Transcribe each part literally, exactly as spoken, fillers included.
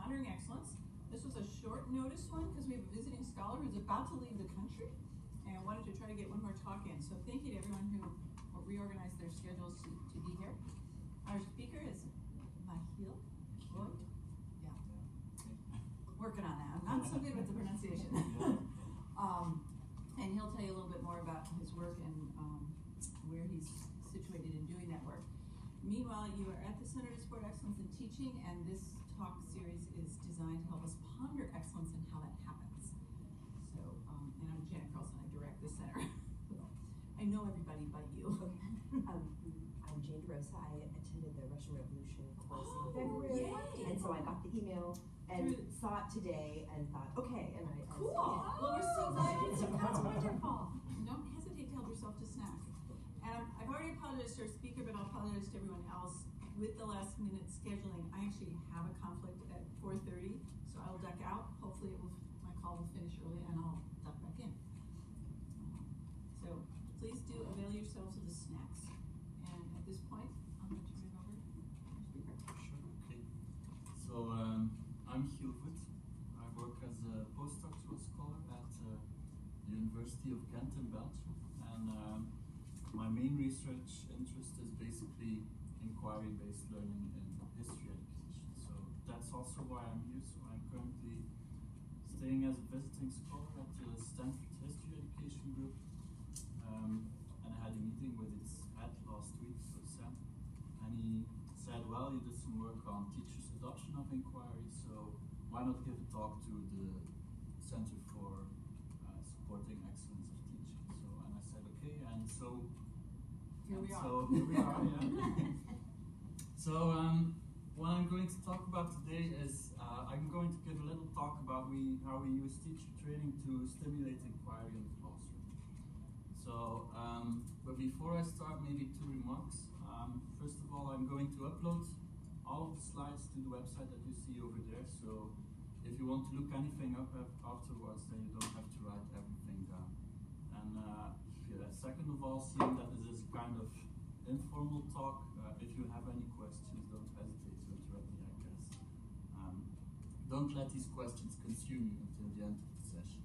Pondering Excellence. This was a short notice one because we have a visiting scholar who's about to leave the country and wanted to try to get one more talk in. So thank you to everyone who reorganized their schedules to, to be here. Our speaker is Michiel Voigt. Yeah. Working on that. I'm not so good with the pronunciation. um, and he'll tell you a little bit more about his work and um, where he's situated in doing that work. Meanwhile, you are at the Center to Support Excellence in Teaching, and this talk series is designed to help us ponder excellence and how that happens. So, um, and I'm Janet Carlson, I direct the center. I know everybody but you. Okay. Um, I'm Jane DeRosa. I attended the Russian Revolution course oh, in February, yay. and so I got the email and Through saw it today and thought, okay, and I cool. I well, we're so glad you took That's wonderful. Don't hesitate to help yourself to snack. And I'm, I've already apologized to our speaker, but I'll apologize to everyone else. With the last minute scheduling, I actually have a conflict at four thirty, so I'll duck out. Hopefully it will, my call will finish early and I'll duck back in. So please do avail yourselves of the snacks. And at this point, I'm going to turn it over to our speaker. Sure, okay. So um, I'm Michiel Voigt. I work as a postdoctoral scholar at uh, the University of Ghent in Belgium. And um, my main research interest is basically inquiry-based learning in history education. So that's also why I'm here. So I'm currently staying as a visiting scholar at the Stanford History Education Group. Um, and I had a meeting with its head last week, so Sam, and he said, well, you did some work on teachers' adoption of inquiry, so why not give a talk to the Center for uh, Supporting Excellence of Teaching? So, and I said, okay, and so Here we are. So here we are, yeah. So um, what I'm going to talk about today is uh, I'm going to give a little talk about we, how we use teacher training to stimulate inquiry in the classroom. So, um, but before I start, maybe two remarks. Um, first of all, I'm going to upload all of the slides to the website that you see over there. So if you want to look anything up afterwards, then you don't have to write everything down. And uh, yeah, second of all, seeing that this is kind of informal talk, uh, if you have any questions, don't hesitate to interrupt me, I guess. Um, don't let these questions consume you until the end of the session.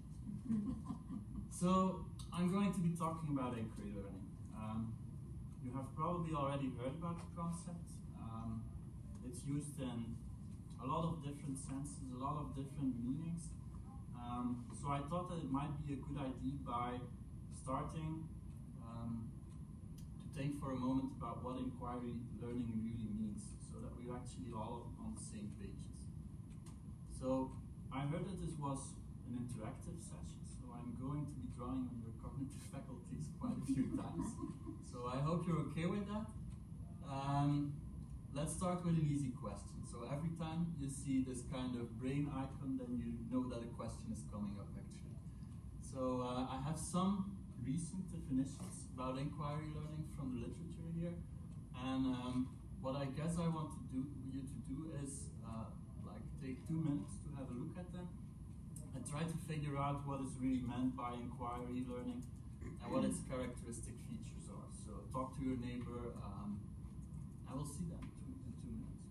So I'm going to be talking about inquiry learning. Um, you have probably already heard about the concept. Um, it's used in a lot of different senses, a lot of different meanings. Um, so I thought that it might be a good idea by starting um, to think for a moment about what inquiry learning really means, so that we're actually all on the same pages. So I heard that this was an interactive session, so I'm going to be drawing on your cognitive faculties quite a few times. So I hope you're okay with that. Um, let's start with an easy question. So every time you see this kind of brain icon, then you know that a question is coming up actually. So uh, I have some recent definitions about inquiry learning from the literature here. And um, what I guess I want to do you to do is uh, like take two minutes to have a look at them and try to figure out what is really meant by inquiry learning and what its characteristic features are. So talk to your neighbor, um, and we'll see them in two minutes.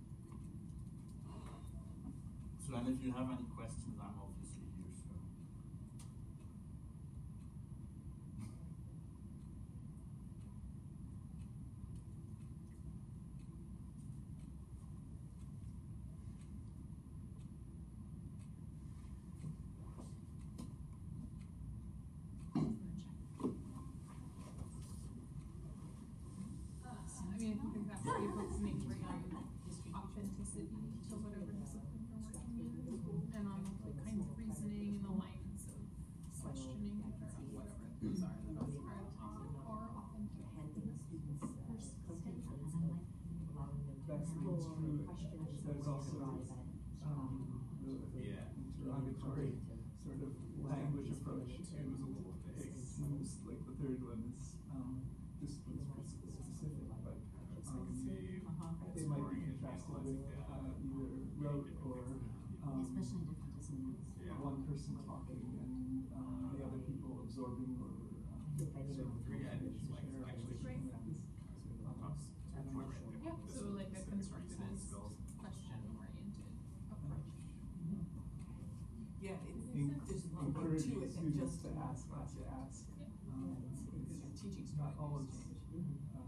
So, and if you have any questions, I'm obviously here. So. I mean, I think that's the folks need to bring on authenticity to whatever discipline they're working in, and on like kinds of reasoning and the lines of questioning or whatever those are that are are authentic. That's true. There's also um, the, the yeah. interrogatory sort of language approach to use, like the third one is um, discipline specific, but um, they might be contrasted with uh, either rote or um, especially in different disciplines. One person talking and um, the other people absorbing or um, sort of three items, like share actually right. Yeah, so like a constructivist, question-oriented approach. en- There's a lot more to encouraging it than students just to a ask, not to project. ask. Yeah. Um, Because it's your teaching not always, strategies change. um,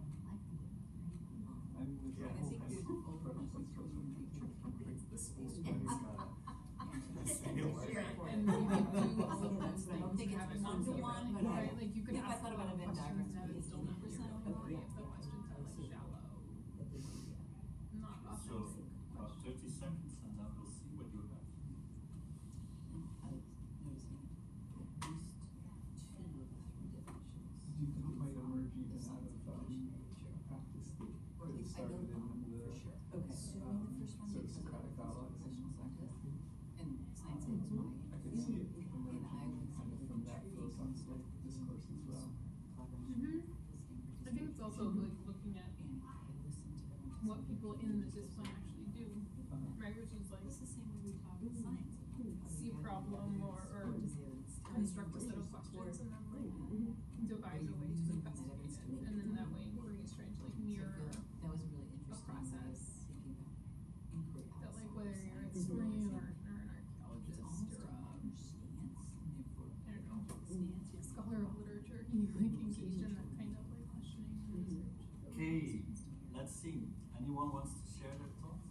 I mean, there's Yeah. a And I whole think kind there's of a approach whole that goes with future it. the space. Everybody's gotta say a word. And you could do all of those I don't things think and it's have it one not to be one, like, but I- right, like you could if I ask thought a about lot of a Venn questions diagram, and it's still not eighty percent really of if the questions are like shallow, not So, authentic about questions. thirty seconds and then we'll see what you have. I was noticing at least two of the three definitions. Do you think it might emerge even The out of, science um, education nature. practice that Or that at least I started know in the, for sure. Okay. Assuming the first one sort of because of Socratic dialogues? professional scientist. And science is my I could see it field, emerging and I would kind of from that philosophical discourse as well. Mhm. I think it's also like looking at And I listen to everyone. what people in the discipline actually do, Uh-huh. right, which is like It's the same way we talk about science. see a problem or, or construct a set of questions and then like devise a way to investigate it, and then that way inquiry is trying to like mirror That was a really interesting way of process. thinking about inquiry that like outside whether of you're a science. historian or, or an It's archaeologist almost or a a, modern stance, and therefore I don't know, stance, yeah. scholar of literature, you like engage in that kind of like questioning and research. Okay, let's see. Anyone wants to share their thoughts?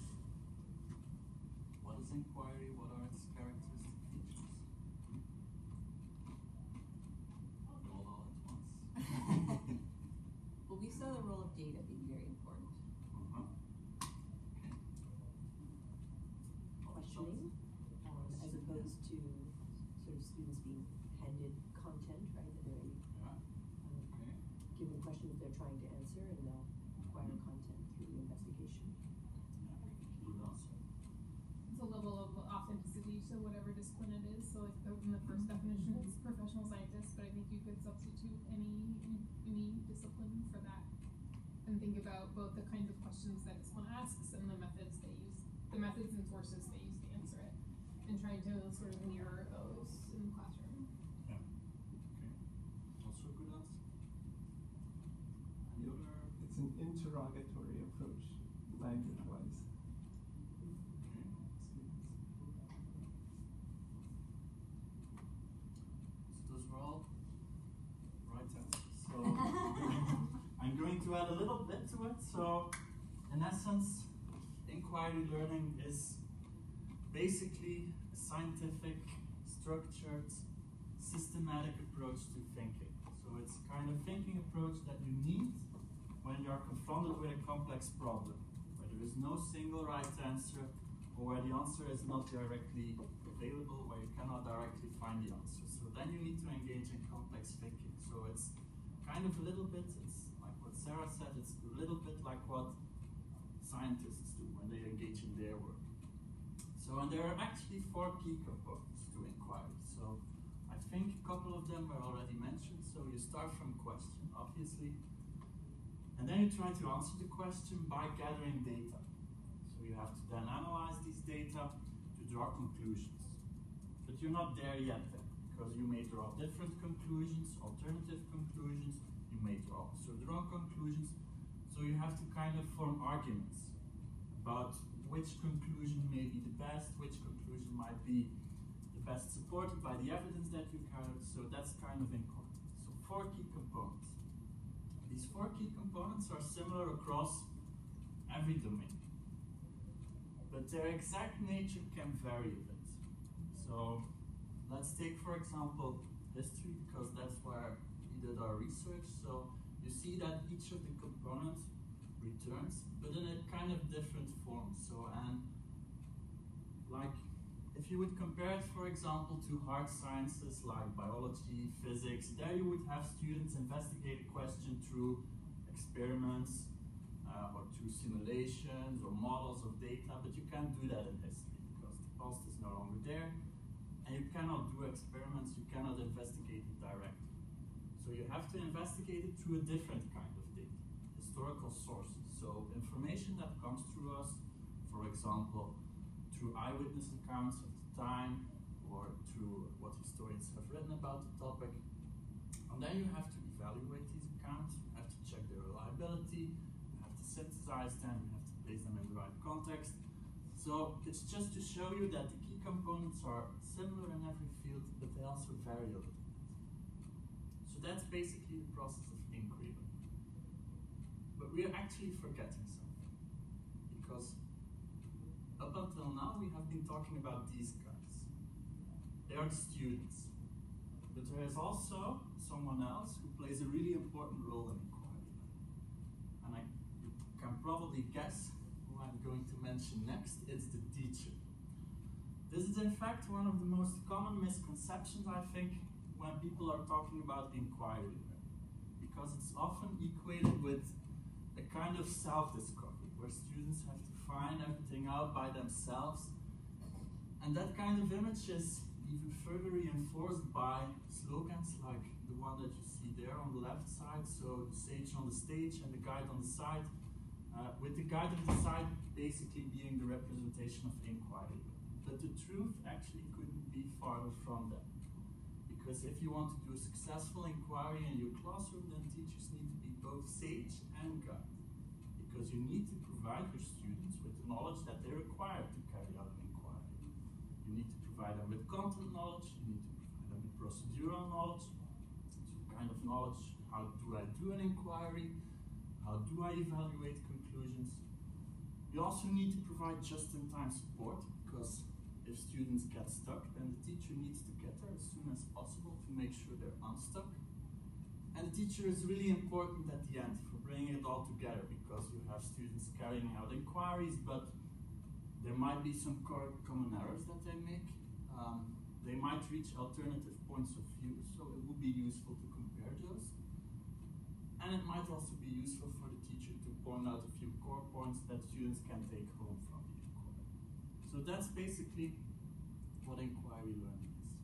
What is inquiry? What are its characteristic features? All all at once. Well, we saw the role of data being very important. Uh-huh. Okay. questioning, um, as opposed to sort of students being handed content, right, that they're Yeah. um, Okay. given questions they're trying to answer, and they'll acquire content through the investigation. Yeah. Good answer. It's a level of authenticity to whatever discipline it is. So like the, in the first definition, it's professional scientist, but I think you could substitute any any discipline for that, and think about both the kinds of questions that discipline asks and the methods they use, the methods and sources they use to answer it, and trying to sort of mirror those in the classroom. Yeah. Okay. Also a good answer. Any other? It's an interrogatory approach, language-wise. Okay. So those were all right answers. So I'm going to add a little bit to it. So in essence, inquiry learning is basically a scientific, structured, systematic approach to thinking. So it's a kind of thinking approach that you need when you are confronted with a complex problem, where there is no single right answer, or where the answer is not directly available, where you cannot directly find the answer. So then you need to engage in complex thinking. So it's kind of a little bit, it's like what Sarah said, it's a little bit like what scientists do when they engage in their work. So, and there are actually four key components to inquiry. So I think a couple of them were already mentioned. So you start from question, obviously, and then you try to answer the question by gathering data. So you have to then analyze these data to draw conclusions. But you're not there yet then, because you may draw different conclusions, alternative conclusions, you may draw also the wrong conclusions. So you have to kind of form arguments about which conclusion may be the best, which conclusion might be the best supported by the evidence that you gathered. So that's kind of inquiry. So four key components. These four key components are similar across every domain, but their exact nature can vary a bit. So let's take, for example, history, because that's where we did our research. So you see that each of the components returns, but in a kind of different form. So, and like, if you would compare it, for example, to hard sciences like biology, physics, there you would have students investigate a question through experiments uh, or through simulations or models of data, but you can't do that in history because the past is no longer there, and you cannot do experiments, you cannot investigate it directly. So you have to investigate it through a different kind of data, historical sources. So information that comes through us, for example, through eyewitness accounts of the time, or through what historians have written about the topic. And then you have to evaluate these accounts, you have to check their reliability, you have to synthesize them, you have to place them in the right context. So it's just to show you that the key components are similar in every field, but they also vary a little bit. So that's basically the process of inquiry. But we are actually forgetting something, because up until now we have been talking about these guys. They are the students. But there is also someone else who plays a really important role in inquiry. And I you can probably guess who I'm going to mention next. It's the teacher. This is in fact one of the most common misconceptions, I think, when people are talking about inquiry learning, because it's often equated with a kind of self-discovery, where students have to find everything out by themselves. And that kind of image is even further reinforced by slogans like the one that you see there on the left side, so the sage on the stage and the guide on the side, uh, with the guide on the side basically being the representation of inquiry. But the truth actually couldn't be farther from that. Because if you want to do a successful inquiry in your classroom, then teachers need to be both sage and guide. Because you need to provide your students with the knowledge that they require to carry out an inquiry. You need to provide them with content knowledge, you need to provide them with procedural knowledge, so kind of knowledge, how do I do an inquiry, how do I evaluate conclusions. You also need to provide just-in-time support, because if students get stuck, then the teacher needs to get there as soon as possible to make sure they're unstuck. And the teacher is really important at the end for bringing it all together, because you have students carrying out inquiries, but there might be some common errors that they make. Um, they might reach alternative points of view, so it would be useful to compare those. And it might also be useful for the teacher to point out a few core points that students can take home from the inquiry. So that's basically what inquiry learning is.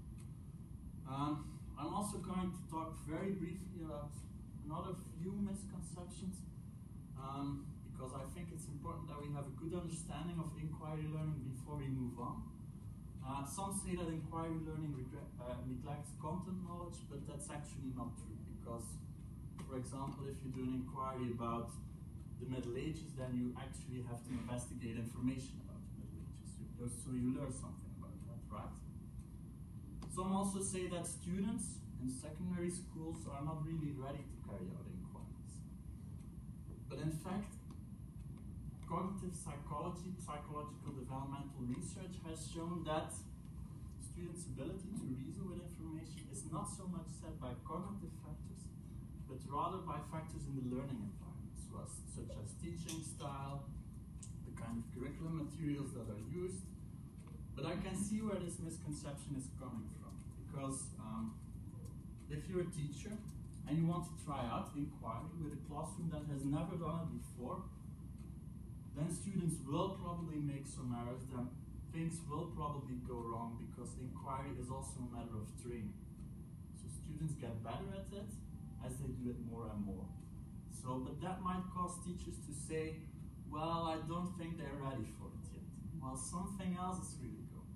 Um, I'm also going to talk very briefly about another few misconceptions, um, because I think it's important that we have a good understanding of inquiry learning before we move on. Uh, some say that inquiry learning uh, neglects content knowledge, but that's actually not true, because, for example, if you do an inquiry about the Middle Ages, then you actually have to investigate information about the Middle Ages, so you learn something about that, right? Some also say that students in secondary schools are not really ready to carry out inquiries. But in fact, cognitive psychology, psychological developmental research has shown that students' ability to reason with information is not so much set by cognitive factors, but rather by factors in the learning environment, so as, such as teaching style, the kind of curriculum materials that are used. But I can see where this misconception is coming from, because um, if you're a teacher and you want to try out inquiry with a classroom that has never done it before, then students will probably make some errors, then things will probably go wrong, because inquiry is also a matter of training. So students get better at it as they do it more and more. So, but that might cause teachers to say, well, I don't think they're ready for it yet, while something else is really good.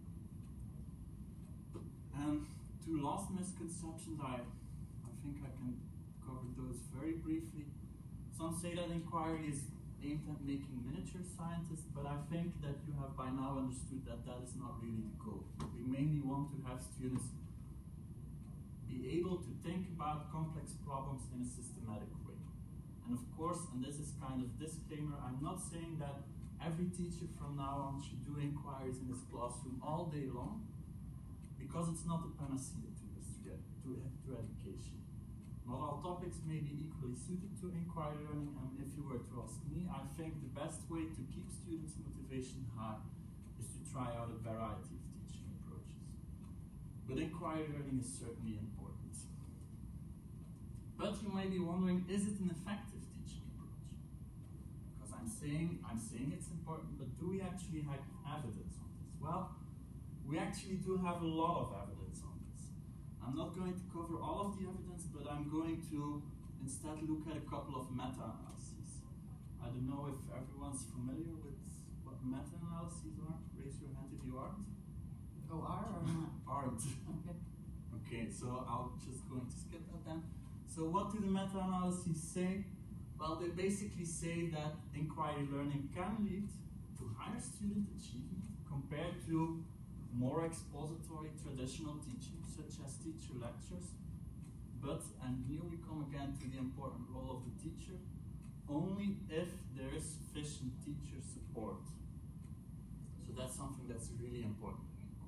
And two last misconceptions, I, I think I can cover those very briefly. Some say that inquiry is aimed at making miniature scientists, but I think that you have by now understood that that is not really the goal. We mainly want to have students be able to think about complex problems in a systematic way. And of course, and this is kind of disclaimer, I'm not saying that every teacher from now on should do inquiries in his classroom all day long, because it's not a panacea to, to, to education. Not all topics may be equally suited to inquiry learning, and if you were to ask me, I think the best way to keep students' motivation high is to try out a variety of teaching approaches. But inquiry learning is certainly important. But you may be wondering, is it an effective teaching approach? Because I'm saying, I'm saying it's important, but do we actually have evidence on this? Well, we actually do have a lot of evidence on this. I'm not going to cover all of the evidence, but I'm going to instead look at a couple of meta-analyses. I don't know if everyone's familiar with what meta-analyses are. Raise your hand if you aren't. Oh, are or not? Aren't. Okay. Okay, so I'll just going to skip that then. So what do the meta-analyses say? Well, they basically say that inquiry learning can lead to higher student achievement compared to more expository traditional teaching, such as teacher lectures. But, and here we come again to the important role of the teacher, only if there is sufficient teacher support. So that's something that's really important.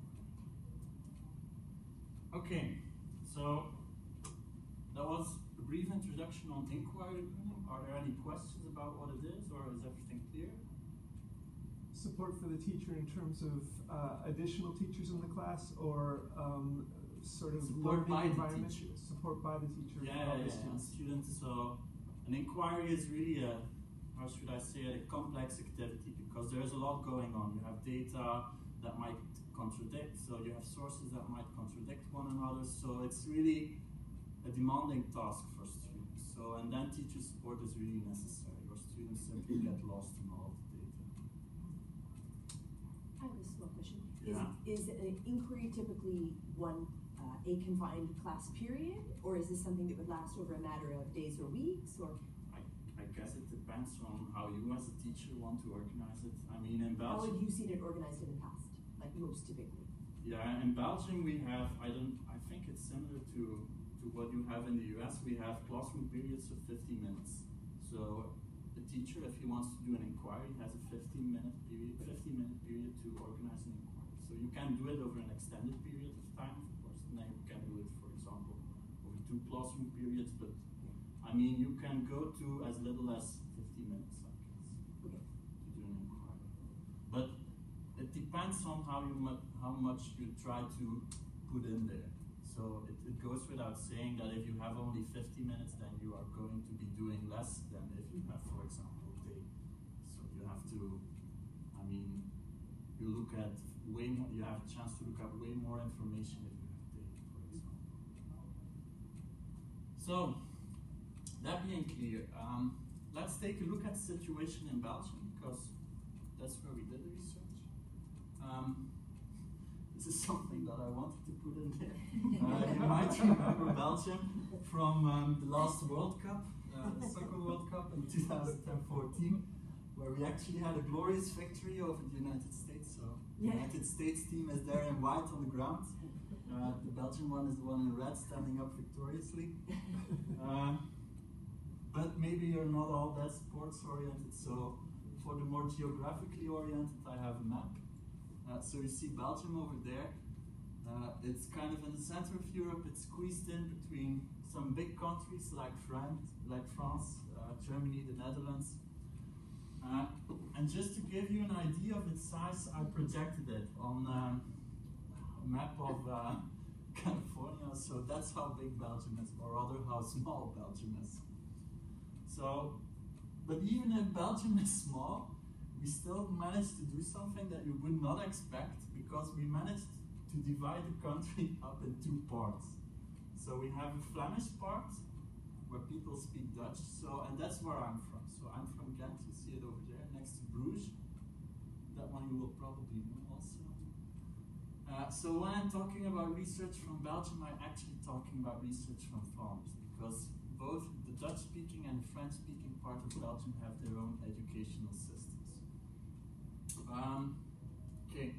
Okay, so that was a brief introduction on inquiry learning. Are there any questions about what it is, or is everything clear? Support for the teacher in terms of uh, additional teachers in the class, or um, sort of Support learning by the environment? teacher. Support by the teacher. Yeah, for yeah, all the yeah, students. students. So an inquiry is really a, how should I say it, a complex activity, because there's a lot going on. You have data that might contradict, so you have sources that might contradict one another. So it's really a demanding task for students. So, and then teacher support is really necessary, or students simply get lost in all of the data. I have a small question. Yeah. Is, is an inquiry typically one, uh, a confined class period, or is this something that would last over a matter of days or weeks, or? I, I guess it depends on how you as a teacher want to organize it. I mean, in How Belgium. have you seen it organized in the past, like most typically? Yeah, in Belgium we have, I don't, I think it's similar to, to what you have in the U S. We have classroom periods of fifty minutes. So the teacher, if he wants to do an inquiry, has a fifteen minute period, fifteen minute period to organize an inquiry. So you can do it over an extended period of time, of course. And then you can do it, for example, over two classroom periods. But I mean, you can go to as little as fifty minutes, I guess, Okay. to do an inquiry. But it depends on how you mu how much you try to put in there. So it, it goes without saying that if you have only fifty minutes, then you are going to be doing less than if you have, for example, a day. So you have to, I mean, you look at way more, you have a chance to look at way more information if you have a day, for example. So, that being clear, um, let's take a look at the situation in Belgium, because that's where we did the research. Um, this is something that I wanted to put in there. Uh, you might remember Belgium from um, the last World Cup, uh, the Soccer World Cup in two thousand fourteen, where we actually had a glorious victory over the United States. So the Yeah. United States team is there in white on the ground. Uh, the Belgian one is the one in red, standing up victoriously. Uh, but maybe you're not all that sports oriented, so for the more geographically oriented, I have a map. Uh, so you see Belgium over there. Uh, it's kind of in the center of Europe. It's squeezed in between some big countries like France, like France, uh, Germany, the Netherlands. Uh, and just to give you an idea of its size, I projected it on um, a map of uh, California. So that's how big Belgium is, or rather how small Belgium is. So, but even if Belgium is small, we still managed to do something that you would not expect, because we managed to divide the country up in two parts. So we have a Flemish part where people speak Dutch, so and that's where I'm from. So I'm from Ghent, you see it over there next to Bruges. That one you will probably know also. Uh, so when I'm talking about research from Belgium, I'm actually talking about research from Flanders, because both the Dutch-speaking and the French-speaking part of Belgium have their own educational systems. Um, okay.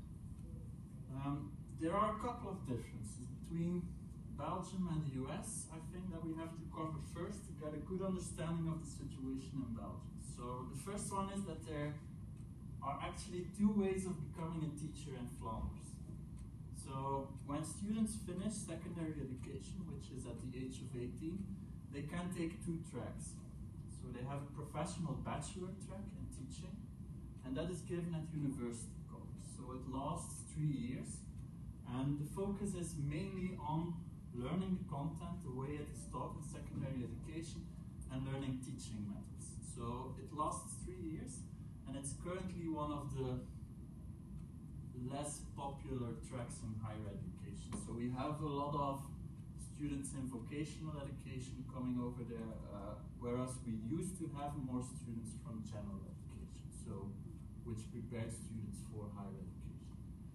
Um, there are a couple of differences between Belgium and the U S, I think, that we have to cover first to get a good understanding of the situation in Belgium. So the first one is that there are actually two ways of becoming a teacher in Flanders. So when students finish secondary education, which is at the age of eighteen, they can take two tracks. So they have a professional bachelor track in teaching, and that is given at university college. So it lasts three years, and the focus is mainly on learning the content the way it is taught in secondary education and learning teaching methods. So it lasts three years, and it's currently one of the less popular tracks in higher education. So we have a lot of students in vocational education coming over there, uh, whereas we used to have more students from general education, so which prepared students for higher education.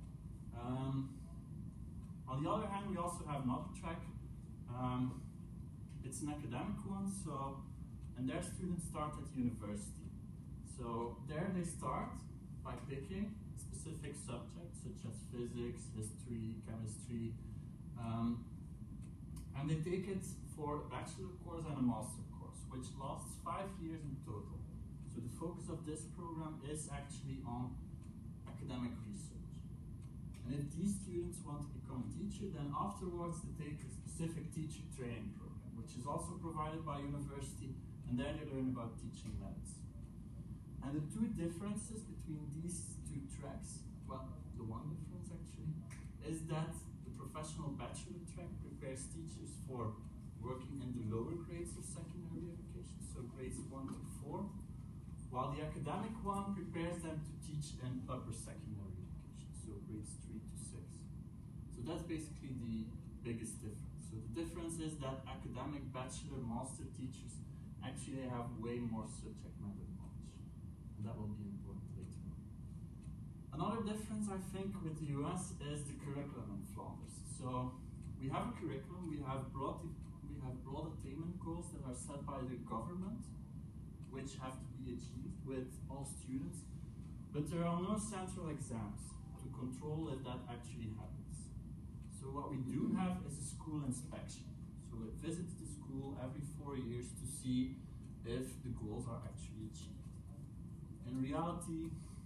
Um, on the other hand, we also have another track. Um, it's an academic one, so and their students start at university. So there they start by picking specific subjects such as physics, history, chemistry, um, and they take it for a bachelor course and a master course, which lasts five years in total. So the focus of this program is actually on academic research. And if these students want to become a teacher, then afterwards they take a specific teacher training program, which is also provided by university, and there they learn about teaching methods. And the two differences between these two tracks, well, the one difference actually, is that the professional bachelor track prepares teachers for working in the lower grades of secondary education, so grades one to four, while the academic one prepares them to teach in upper secondary education, so grades three to six. So that's basically the biggest difference. So the difference is that academic bachelor master teachers actually have way more subject matter knowledge, and that will be important later on. Another difference, I think, with the U S is the curriculum in Flanders. So we have a curriculum, we have broad, we have broad attainment goals that are set by the government, which have to be achieved with all students, but there are no central exams to control if that actually happens. So what we do have is a school inspection. So it visits the school every four years to see if the goals are actually achieved. In reality,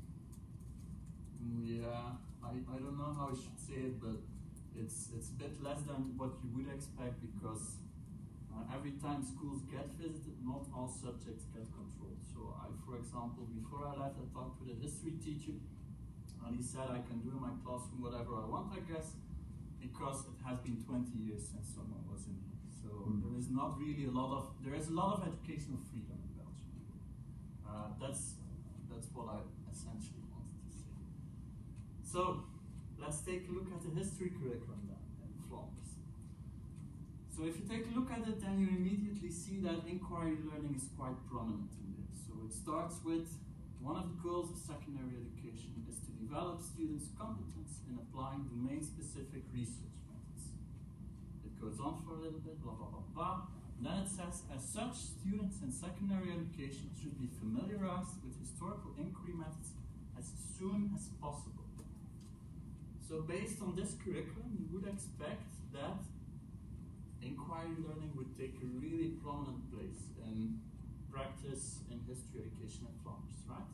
yeah, I, I don't know how I should say it, but it's, it's a bit less than what you would expect, because Uh, every time schools get visited, not all subjects get controlled. So I, for example, before I left, I talked with a history teacher, and he said I can do in my classroom whatever I want, I guess, because it has been twenty years since someone was in here. So mm. there is not really a lot of, there is a lot of educational freedom in Belgium. Uh, that's, that's what I essentially wanted to say. So let's take a look at the history curriculum then in Flanders. So if you take a look at it, then you immediately see that inquiry learning is quite prominent in there. So it starts with one of the goals of secondary education is to develop students' competence in applying domain-specific research methods. It goes on for a little bit, blah, blah, blah, blah. And then it says, as such, students in secondary education should be familiarized with historical inquiry methods as soon as possible. So based on this curriculum, you would expect that inquiry learning would take a really prominent place in practice in history education in Flanders, right?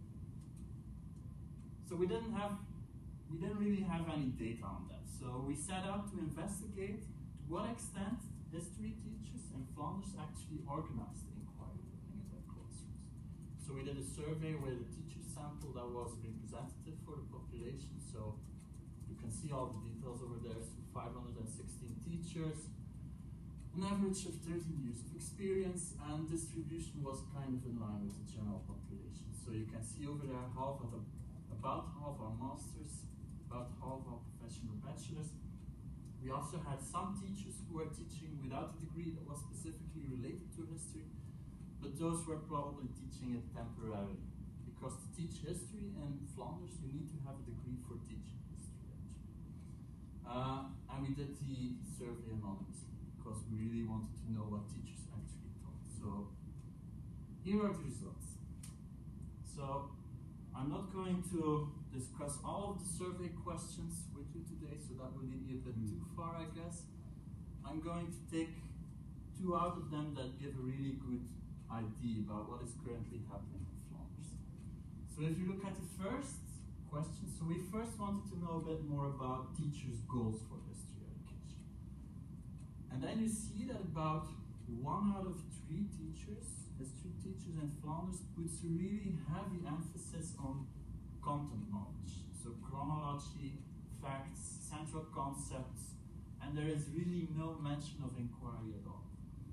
So we didn't have, we didn't really have any data on that. So we set out to investigate to what extent history teachers in Flanders actually organized inquiry learning in their classrooms. So we did a survey with a teacher sample that was representative for the population. So you can see all the details over there. So five hundred sixteen teachers, an average of thirteen years of experience, and distribution was kind of in line with the general population. So you can see over there half of the, about half our masters, about half our professional bachelors. We also had some teachers who were teaching without a degree that was specifically related to history, but those were probably teaching it temporarily. Because to teach history in Flanders, you need to have a degree for teaching history, actually. Uh, and we did the survey anonymously, because we really wanted to know what teachers actually thought. So here are the results. So I'm not going to discuss all of the survey questions with you today, so that would be a bit too far, I guess. I'm going to take two out of them that give a really good idea about what is currently happening in Flanders. So if you look at the first question, so we first wanted to know a bit more about teachers' goals for history education. And then you see that about one out of three teachers, history teachers in Flanders, puts a really heavy emphasis on content knowledge. So chronology, facts, central concepts, and there is really no mention of inquiry at all.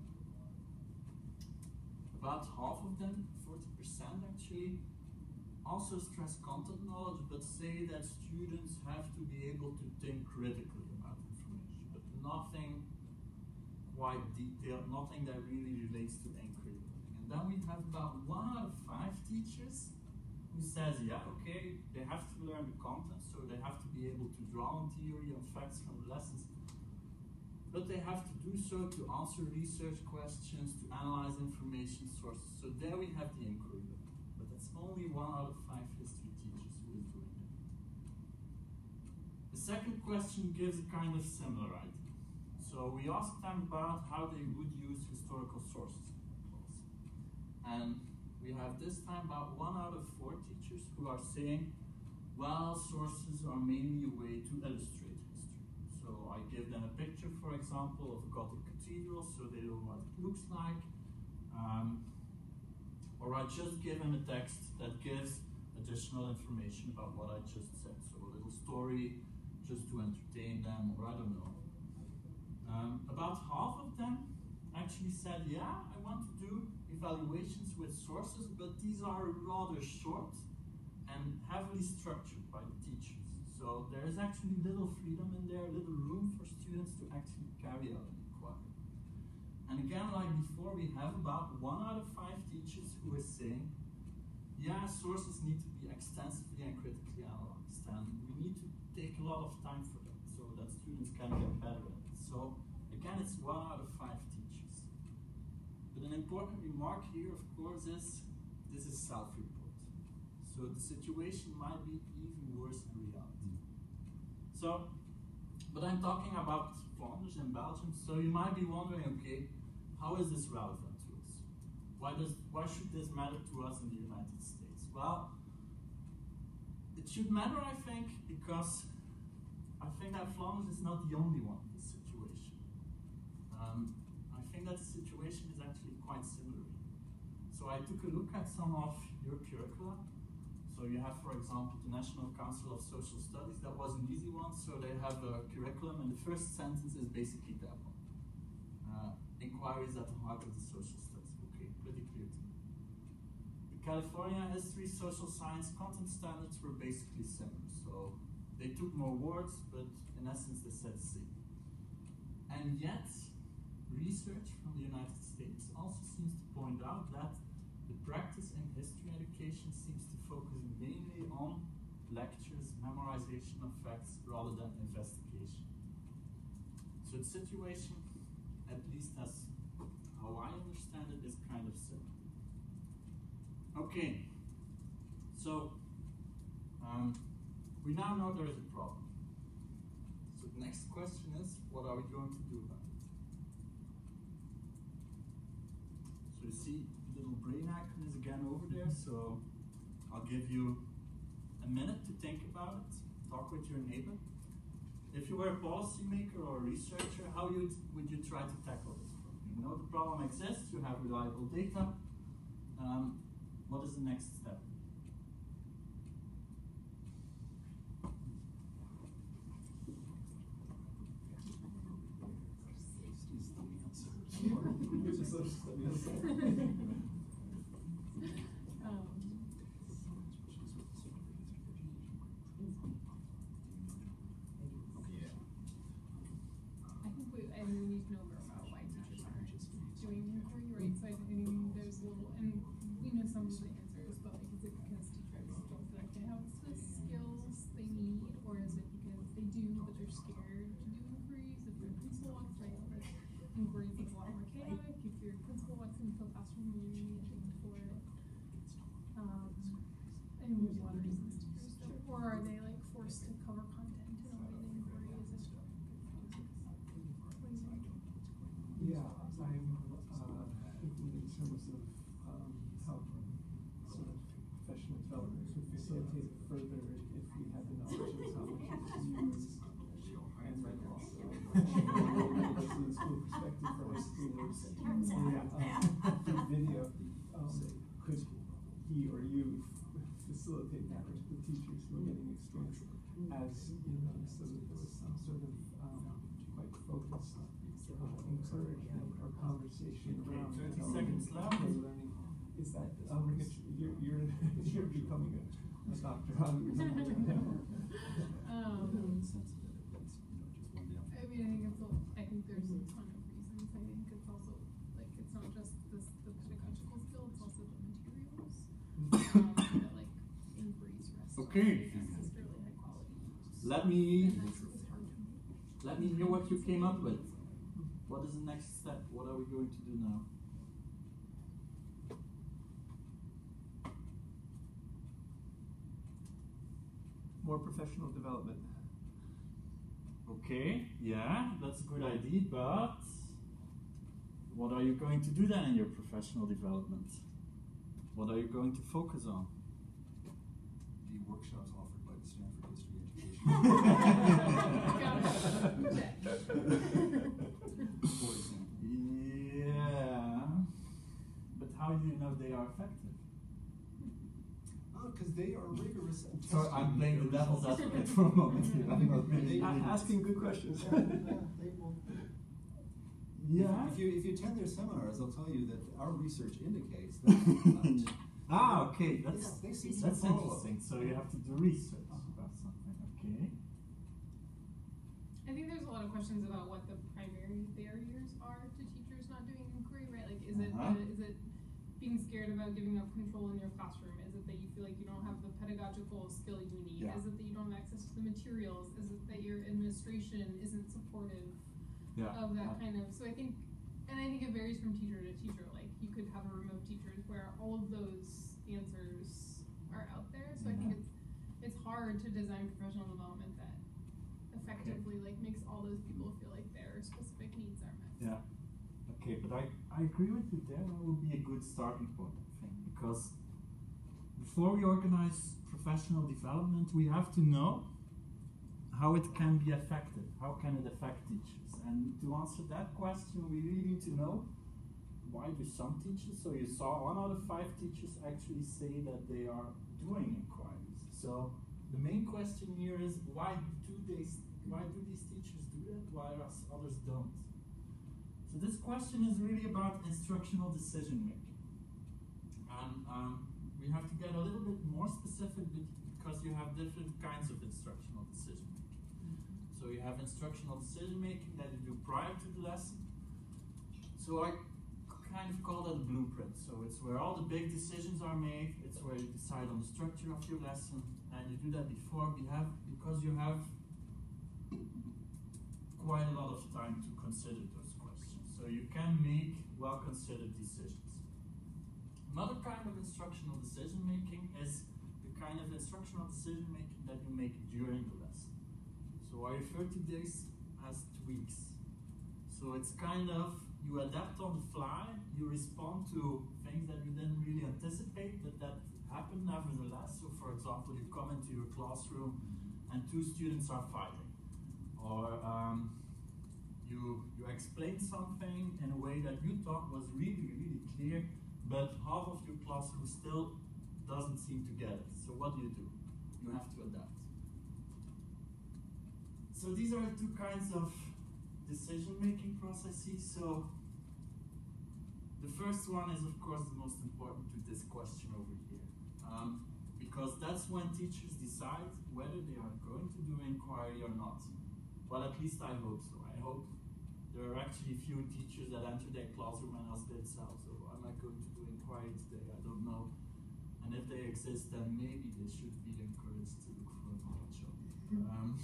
About half of them, forty percent actually, also stress content knowledge, but say that students have to be able to think critically about information, but nothing quite detailed, nothing that really relates to inquiry learning. And then we have about one out of five teachers who says, yeah, okay, they have to learn the content, so they have to be able to draw on theory and facts from the lessons, but they have to do so to answer research questions, to analyze information sources. So there we have the inquiry learning, but that's only one out of five history teachers. second question gives a kind of similar idea. So we asked them about how they would use historical sources in their class. And we have this time about one out of four teachers who are saying, well, sources are mainly a way to illustrate history. So I give them a picture, for example, of a Gothic cathedral, so they know what it looks like. Um, or I just give them a text that gives additional information about what I just said. So a little story just to entertain them, or I don't know. Um, about half of them actually said, yeah, I want to do evaluations with sources, but these are rather short and heavily structured by the teachers. So there is actually little freedom in there, little room for students to actually carry out an inquiry. And again, like before, we have about one out of five teachers who is saying, yeah, sources need to be extensively and critically analyzed, and we need to take a lot of time for that so that students can get better at it. So again, it's one out of five teachers. But an important remark here, of course, is this is self-report. So the situation might be even worse in reality. So, but I'm talking about Flanders in Belgium, so you might be wondering, okay, how is this relevant to us? Why does why should this matter to us in the United States? Well, it should matter, I think, because I think that Flanders is not the only one in this situation. Um, I think that the situation is actually quite similar. So I took a look at some of your curricula. So you have, for example, the National Council of Social Studies. That was an easy one. So they have a curriculum, and the first sentence is basically that one. Uh, inquiries at the heart of the social studies. Okay, pretty clear to me. The California History Social Science content standards were basically similar. So they took more words, but in essence they said the same. And yet, research from the United States also seems to point out that the practice in history education seems to focus mainly on lectures, memorization of facts, rather than investigation. So the situation, at least as how I understand it, is kind of similar. Okay, so um, we now know there is a problem. So the next question is, what are we going to do about it? So you see, the little brain icon is again over there, so I'll give you a minute to think about it, talk with your neighbor. If you were a policymaker or a researcher, how you'd, would you try to tackle this problem? You know the problem exists, you have reliable data. Um, what is the next step? And we need to know more about why teachers aren't doing inquiry, right? So I mean, there's a little, and we know some of the answers, but like, is it because teachers don't feel like they have the skills they need, or is it because they do, but they're scared to do inquiries? If their principal walks right, like inquiries is a lot more chaotic. If your principal walks into the classroom, you really need to think for it. Um, and there's a lot of reasons teachers don't, or are they like forced to cover content in a way the inquiry isn't? Yeah, I'm uh, thinking in terms of um, how sort of professional development could facilitate it further if we had the knowledge of how much it's used, and then also from the school perspective for high schoolers. Yeah, um, the video, um, could he or you facilitate that with the teachers who are getting experience as, you know, so that there was some sort of um, quite focused Uh, encouragement or conversation Okay, around thirty um, seconds left. learning. Is that um, it's, you're you're you're becoming a, a doctor on um, I mean, I think it's a, I think there's a ton of reasons. I think it's also like it's not just this the pedagogical skill, it's also the materials um, that like inquiries rest Okay. on necessarily high quality. Let me And that's what's hard to do. let me hear what you came up with. What is the next step? What are we going to do now? more professional development. Okay, yeah, that's a good idea, but what are you going to do then in your professional development? What are you going to focus on? The workshops offered by the Stanford History Education. For example. Yeah, but how do you know they are effective? Because they are rigorous and testing. Sorry, I'm playing the their devil's results. advocate for a moment here. I'm not really They- doing it. Asking good questions. Yeah, yeah, they will. Yeah. If you if you attend their seminars, they'll tell you that our research indicates that. uh, Ah, okay, that's Yeah, they see some that's follow-up. interesting. So you have to do research about something. Okay. I think there's a lot of questions about what the primary barriers are to teachers not doing inquiry, right? Like, is it Uh-huh. the, is it being scared about giving up control in your classroom? Is it that you feel like you don't have the pedagogical skill you need? Yeah. Is it that you don't have access to the materials? Is it that your administration isn't supportive Yeah. of that yeah. kind of? So I think, and I think it varies from teacher to teacher. Like, you could have a room of teachers where all of those answers are out there. So I think Yeah. it's it's hard to design professional development that effectively like makes all those people feel like their specific needs are met. Yeah. Okay, but I, I agree with you there. That would be a good starting point, I think, because before we organize professional development, we have to know how it can be effective. How can it affect teachers? And to answer that question, we really need to know why do some teachers, so you saw one out of five teachers actually say that they are doing inquiries. So the main question here is why do they, why do these teachers do that, why others don't? So this question is really about instructional decision making. And um, we have to get a little bit more specific because you have different kinds of instructional decision making. So you have instructional decision making that you do prior to the lesson. So I kind of call that a blueprint. So it's where all the big decisions are made, it's where you decide on the structure of your lesson, and you do that before we have, because you have quite a lot of time to consider those questions. So you can make well-considered decisions. Another kind of instructional decision making is the kind of instructional decision making that you make during the lesson. So I refer to this as tweaks. So it's kind of, you adapt on the fly, you respond to things that you didn't really anticipate, but that happen nevertheless. So for example, you come into your classroom and two students are fighting. Or um, you, you explain something in a way that you thought was really, really clear, but half of your classroom still doesn't seem to get it. So what do you do? You have to adapt. So these are two kinds of decision-making processes. So the first one is, of course, the most important to this question over here. Um, because that's when teachers decide whether they are going to do inquiry or not. Well, at least I hope so. I hope there are actually few teachers that enter their classroom and ask themselves, oh, am I going to do inquiry today? I don't know. And if they exist, then maybe they should be encouraged to look for a knowledge job. Um,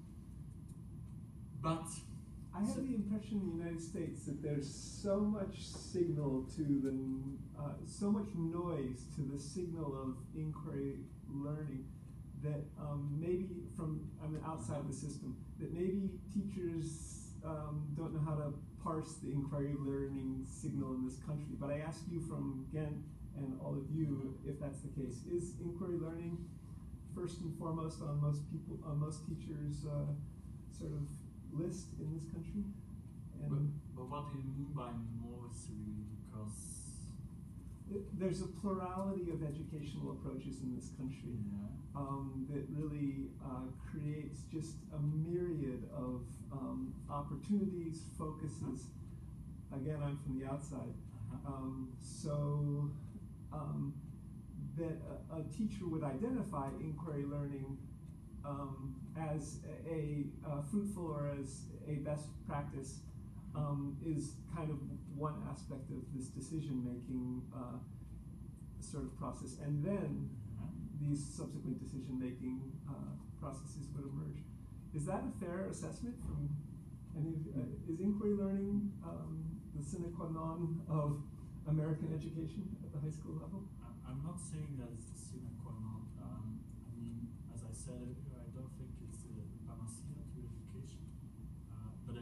but I have the impression in the United States that there's so much signal to the, uh, so much noise to the signal of inquiry learning that um, maybe from, I mean, outside the system, that maybe teachers um, don't know how to parse the inquiry learning signal in this country. But I ask you from Ghent and all of you if that's the case. Is inquiry learning first and foremost on most people, on most teachers' uh, sort of list in this country? And But, but what do you mean by most really? Because th- there's a plurality of educational approaches in this country yeah. um, that really uh, creates just a myriad of um, opportunities, focuses. Again, I'm from the outside. Uh-huh. Um, so um, that a, a teacher would identify inquiry learning um, as a, a uh, fruitful or as a best practice um, is kind of one aspect of this decision-making uh, sort of process. And then Uh-huh. these subsequent decision-making uh, processes would emerge. Is that a fair assessment from any of, uh, is inquiry learning um, the sine qua non of American education at the high school level? I- I'm not saying that it's the sine qua non. Um, I mean, as I said earlier, I don't think it's the panacea to education.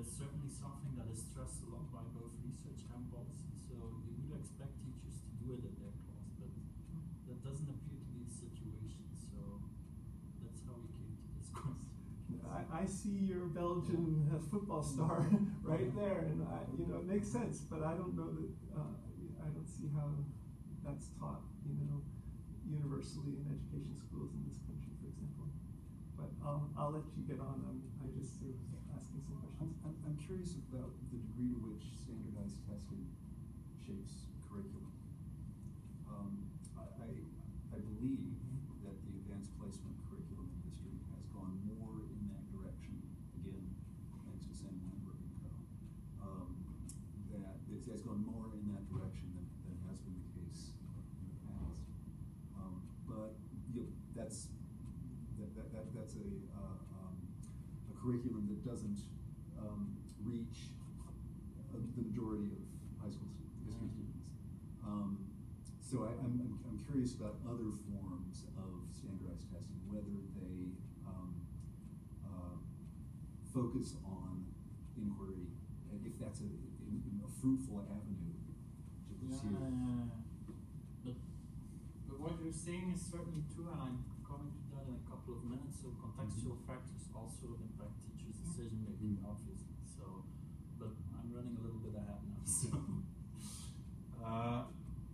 it's certainly something that is stressed a lot by both research and policy. So you would expect teachers to do it at their class, but that doesn't appear to be the situation. So that's how we came to this question. I, I see your Belgian uh, football star right there, and I, you know, it makes sense, but I don't know that, uh, I don't see how that's taught, you know, universally in education schools in this country, for example. But I'll, I'll let you get on. I'm, I'm just sort of asking some questions. I'm, I'm, I'm curious about the degree to which standardized testing shapes curriculum. Um, I, I, I believe that the advanced placement curriculum industry has gone more in that direction, again, thanks to Sam Lambert and co. Um, that it has gone more in that direction than, than has been the case in the past. Um, but you know, that's that, that, that that's a uh, um, a curriculum that doesn't um, reach uh, the majority of high school stu- history students. Um, so I, I'm, I'm I'm curious about other forms of standardized testing, whether they um, uh, focus on inquiry, and if that's a, in, in a fruitful avenue to pursue. Yeah, but, but what you're saying is certainly true, and I'm coming to that in a couple of minutes. So contextual Mhm. factors also impact teachers' decision making, obviously. So, but I'm running a little bit ahead now. So, uh,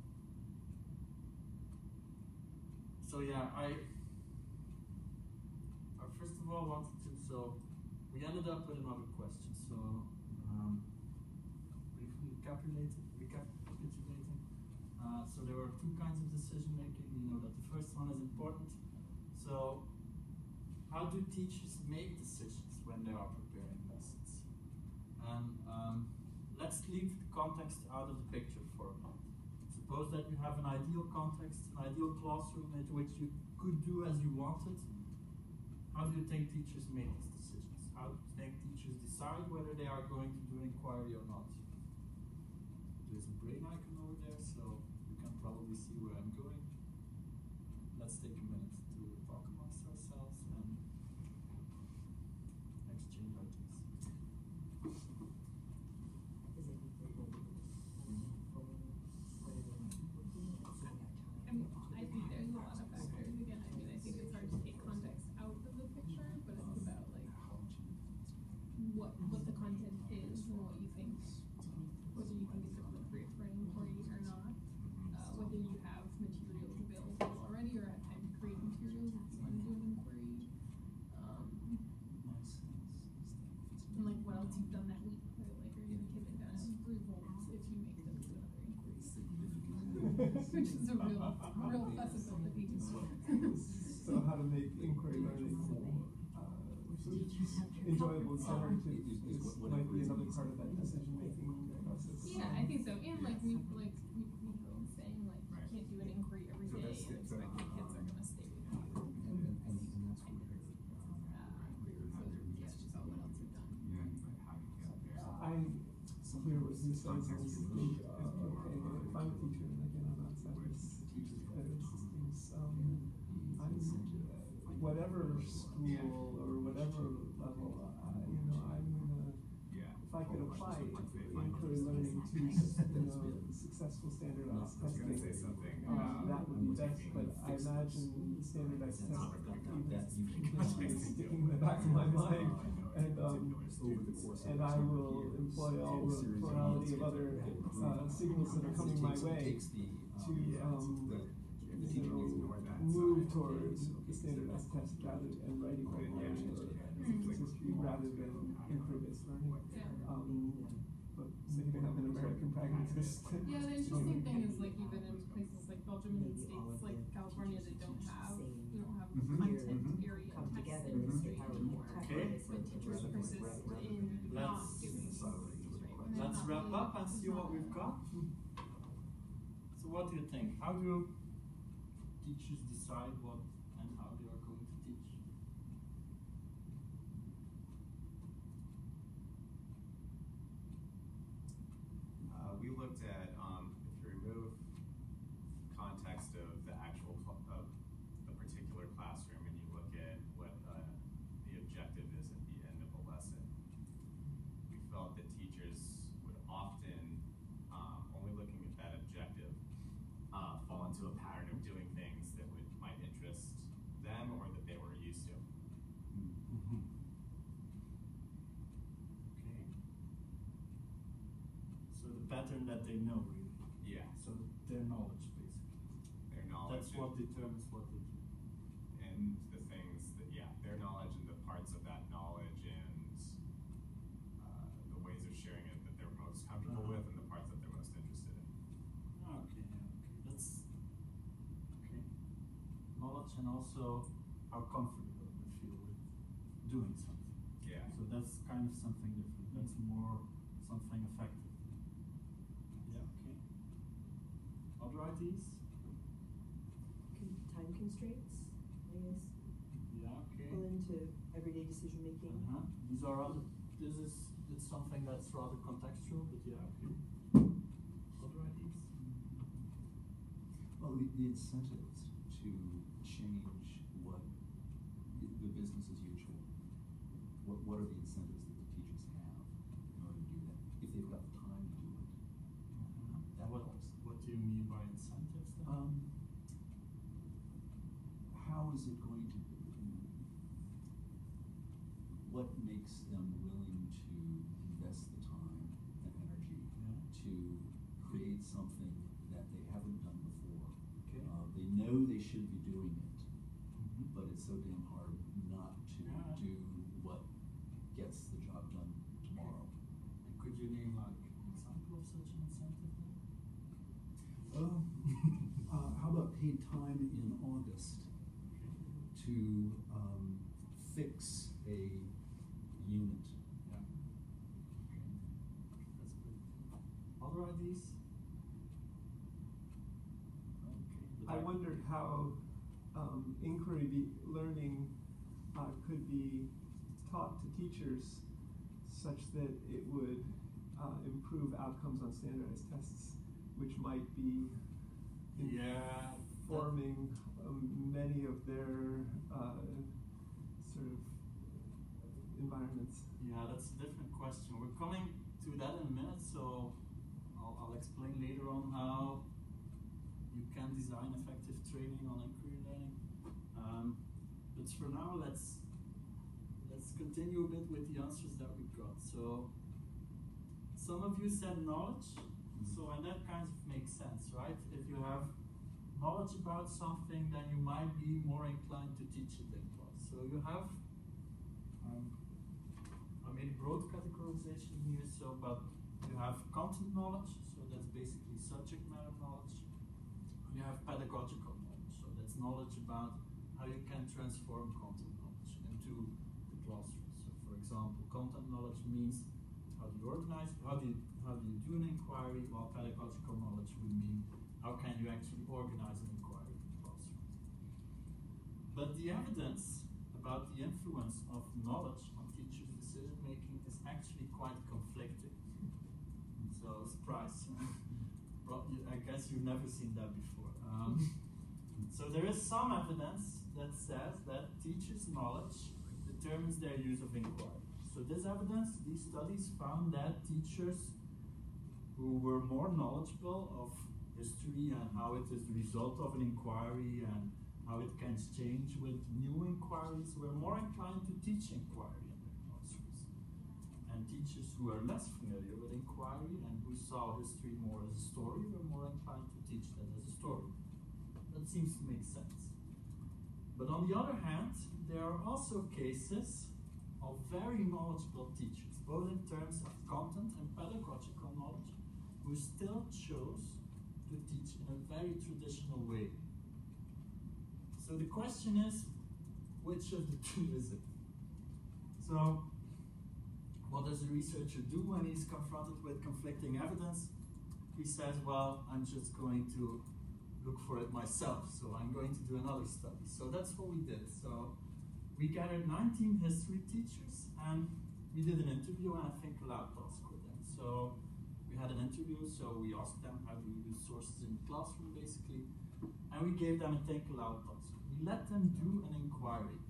so yeah, I. I first of all wanted to. So, we ended up with another question. So, um, briefly recapitulating. Recapitulating. Uh, so there were two kinds of decision making. We know that the first one is important. So, how do teachers make decisions when they are preparing lessons? And um, let's leave the context out of the picture for a moment. Suppose that you have an ideal context, an ideal classroom into which you could do as you wanted. How do you think teachers make these decisions? How do you think teachers decide whether they are going to do inquiry or not? There's a brain icon over there, so you can probably see where I'm going. Let's take a minute to talk amongst ourselves and exchange ideas. I mean, I think there's a lot of factors. Again, I mean, I think it's hard to take context out of the picture, but it's about like what what the content is and what you think, whether you think it's appropriate for an inquiry or not, uh, whether you have materials available already or have time to create materials if you want to do an inquiry, um, and like what else you've done that week. Right? Like, are you going to give it down results if you make them do another inquiry? Which is a real, real possibility. So how to make inquiry learning uh, enjoyable and generative is, might be another part of that decision making process. Yeah, I think so. And like we like we we go saying like you can't do an inquiry every So day that's and the- expect uh, the kids are gonna stay with you. And, and, and, and that's where Uh, so yeah, it's just all what else you've done. I'm clear what he says is think, uh, okay, if I'm a teacher and again I'm outside this, that is, is um, I'm, whatever school or whatever level, uh, you know, I'm gonna, if I could apply inquiry learning to, you know, successful standardized testing, um, that would be best, but I imagine standardized testing, even is sticking in the back of my mind, and, um, over the course of and I will employ all the plurality of other uh, signals that are coming my way to um, you know, move towards the standardized test rather than writing learning or systems history rather than inquiry-based learning. Um, but maybe I'm an American pragmatist. Yeah, the interesting thing is like even in places like Belgium and states like California that don't have we don't have Mhm. content Mhm. area Come text together in and history see how we anymore. Okay. But teachers persist in not Let's- doing things, right? When they're Let's not wrap really- up and see what we've got. So what do you think? How do teachers decide what and how they are going to teach? Uh, we looked at, um, if you remove context of the actual, cl- of the particular classroom and you look at what uh, the objective is at the end of a lesson, we pattern that they know, really. Yeah. So their knowledge, basically. Their knowledge. That's what and, determines what they do. and the things that, yeah, their knowledge and the parts of that knowledge and uh, the ways of sharing it that they're most comfortable Uh-huh. with and the parts that they're most interested in. Okay, yeah, okay. That's okay. Knowledge and also how comfortable they feel with doing something. Yeah. So that's kind of something different. That's more something effective. Yeah, okay. Other ideas? Con- time constraints, I guess, Yeah, okay. pull into everyday decision making. Uh-huh. These are other, this is, it's something that's rather contextual, but yeah, okay. Other ideas? Well, the, the incentives to change what i- the business as usual. What what are the incentives that the teachers have in order to do that? If they've got the time to do it, Uh-huh. that What, helps. what do you mean by incentives then? Um, how is it going to? What makes them willing to invest the time and energy Yeah. to create something that they haven't done before? Okay. Uh, they know they should be doing it, Mhm. but it's so damn hard not to Yeah. do what gets the job done tomorrow. And could you name like an example of such an incentive then? Um, uh, how about paid time in August Okay. to um, fix a unit? Yeah. Okay. That's good. Other ideas? Okay. but I wondered how um, inquiry be- learning uh, could be taught to teachers such that it would uh, improve outcomes on standardized tests, which might be Yeah. informing um, many of their uh, sort of environments. Yeah, that's a different question. We're coming to that in a minute, so I'll, I'll explain later on how you can design effective training on inquiry learning. Um, but for now, let's let's continue a bit with the answers that we got. So some of you said knowledge, so and that kind of makes sense, right? If you have knowledge about something, then you might be more inclined to teach it in class. So you have um, I made a broad categorization here, so but you have content knowledge, so that's basically subject matter knowledge. You have pedagogical knowledge, so that's knowledge about how you can transform content knowledge into the classroom. So for example, content knowledge means how do you organize, how do you, how do you do an inquiry, while pedagogical knowledge would mean how can you actually organize an inquiry in the classroom. But the evidence about the influence of knowledge on teachers' decision making is actually quite conflicting. So, surprise. Well, you- I guess you've never seen that before. Um, so there is some evidence that says that teachers' knowledge determines their use of inquiry. So this evidence, these studies found that teachers who were more knowledgeable of history and how it is the result of an inquiry and how it can change with new inquiries were more inclined to teach inquiry in their classrooms. And teachers who are less familiar with inquiry and who saw history more as a story were more inclined to teach that as a story. That seems to make sense. But on the other hand, there are also cases of very knowledgeable teachers, both in terms of content and pedagogical knowledge, who still chose to teach in a very traditional way. So the question is, which of the two is it? So, what does a researcher do when he's confronted with conflicting evidence? He says, well, I'm just going to look for it myself, so I'm going to do another study. So that's what we did. So we gathered nineteen history teachers, and we did an interview and I think a lab task with them. So we had an interview, so we asked them how do you use sources in the classroom, basically, and we gave them a think aloud task. We let them do an inquiry.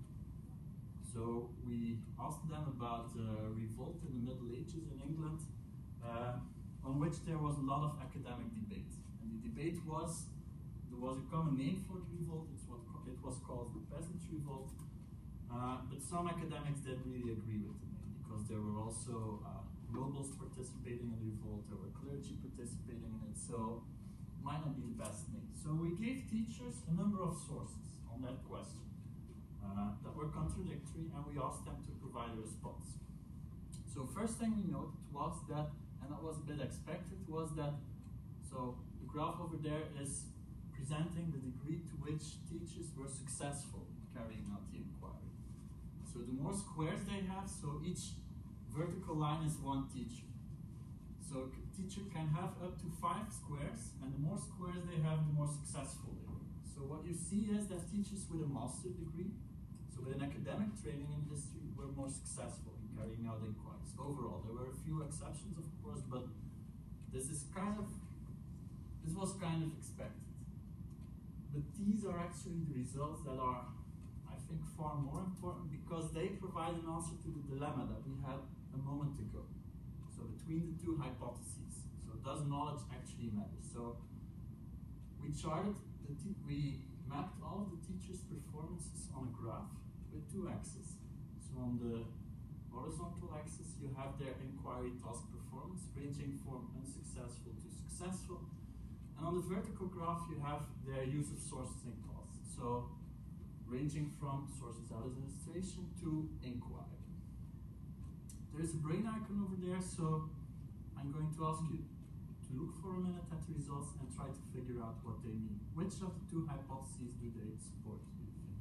So we asked them about uh, revolt in the Middle Ages in England, uh, on which there was a lot of academic debate. And the debate was, there was a common name for the revolt, it's what it was called the Peasants' Revolt, uh, but some academics didn't really agree with the name, because there were also uh, nobles participating in the revolt, there were clergy participating in it, so might not be the best name. So we gave teachers a number of sources on that question uh, that were contradictory, and we asked them to provide a response. So first thing we noted was that, and that was a bit expected, was that, so the graph over there is presenting the degree to which teachers were successful in carrying out the inquiry. So the more squares they have, so each vertical line is one teacher. So a teacher can have up to five squares, and the more squares they have, the more successful they are. So what you see is that teachers with a master's degree, so with an academic training in history, were more successful in carrying out inquiries. Overall, there were a few exceptions, of course, but this is kind of, this was kind of expected. But these are actually the results that are, I think, far more important because they provide an answer to the dilemma that we had a moment ago. So between the two hypotheses. So does knowledge actually matter? So we charted, the te we mapped all of the teachers' performances on a graph with two axes. So on the horizontal axis, you have their inquiry task performance ranging from unsuccessful to successful. And on the vertical graph, you have their use of sources in tasks. So ranging from sources as illustration to inquiry. There's a brain icon over there, so I'm going to ask you to look for a minute at the results and try to figure out what they mean. Which of the two hypotheses do they support, do you think?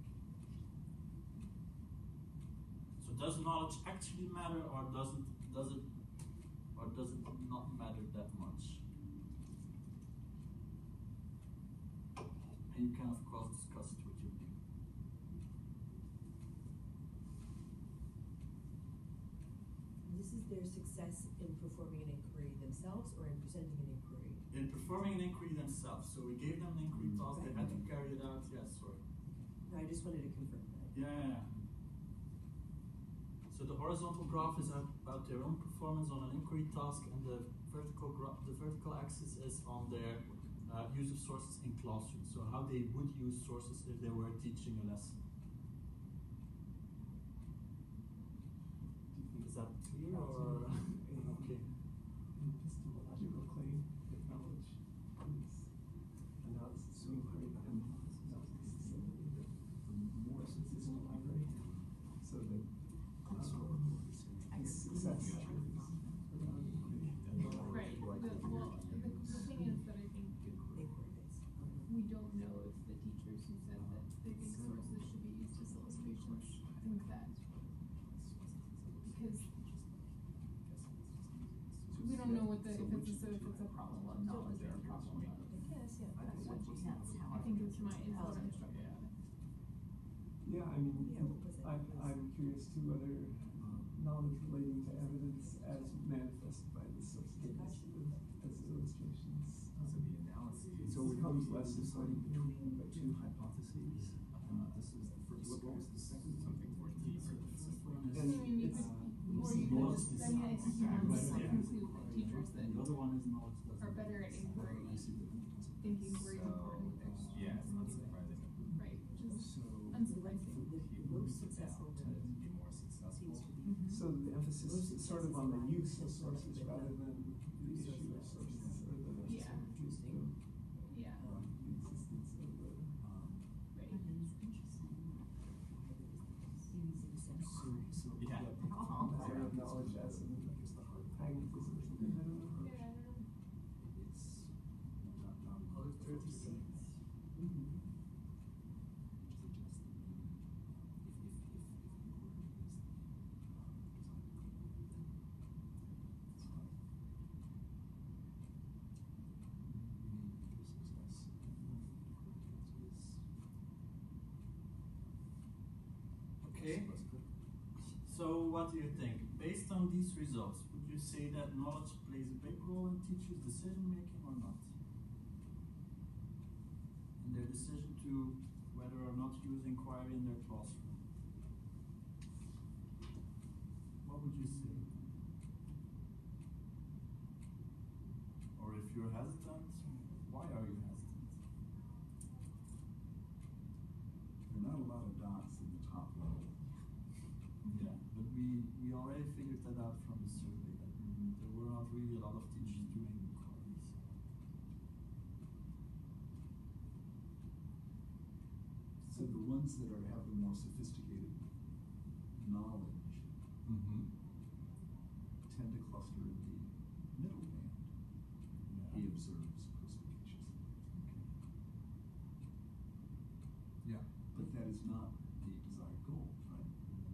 So does knowledge actually matter, or doesn't does it or does it not matter that much? And you can of course discuss it with your name. This is their success in performing an inquiry themselves or in presenting an inquiry? In performing an inquiry themselves. So we gave them an inquiry task, they had to carry it out, yes, sorry. No, I just wanted to confirm that. Yeah, yeah, yeah. So the horizontal graph is about their own performance on an inquiry task, and the vertical graph, the vertical axis is on their uh, use of sources in classrooms. So how they would use sources if they were teaching a lesson. Is that clear or okay? Epistemological claim that knowledge is analysis of inquiry and the more statistical library, so that um, success is around inquiry. Right, the, well, the, the thing is that I think we don't know if the teachers who said that they think sources should be used as illustrations think that. Because we don't know what the, if it's a, if it's a problem of knowledge or a problem of. I guess, yeah. I think it's my, is what I'm struggling with. Yeah, I mean, Yeah, what was it? I'm, I'm curious too whether knowledge relating to evidence as manifested by the substitutes as illustrations. Um, So the analysis. So it becomes less deciding important. between the two hypotheses. Uh, this is the first. What was the second? Something more deeper than this. I mean, you could, or you could just, I mean, I think you can just conclude that teachers that The other one is knowledge doesn't. are better at inquiry, thinking very important with their students. Yeah, it's not surprising. Right, which is So, unsurprising. The most successful To be more successful. seems to be. Mhm. so the emphasis is sort of on the use of sources rather than the issue of sources or the Yeah. Interesting. Yeah, um, the existence of the. Um, right. so, so Yeah. Power of knowledge as an I guess the hard part pragmatism or something, I don't know. Yeah, I don't know. it's not, not Other thirty seconds. Mhm. suggest that maybe, if, if, if, if inquiry is the, um, design of inquiry, then it's hard. Maybe the success of inquiry is. Okay. less critical. So what do you think? Based on these results, would you say that knowledge plays a big role in teachers' decision making or not? In their decision to whether or not use inquiry in their classroom? What would you say? Or if you're hesitant, why are you hesitant? There are not a lot of dots in the top level. Yeah, but we, we already figured that out from the survey that we there were not really a lot of teachers doing inquiries. So the ones that are have the more sophisticated knowledge Mm-hmm. tend to cluster in the middle band. He observes perspicaciously. Yeah. But that is not the desired goal, right?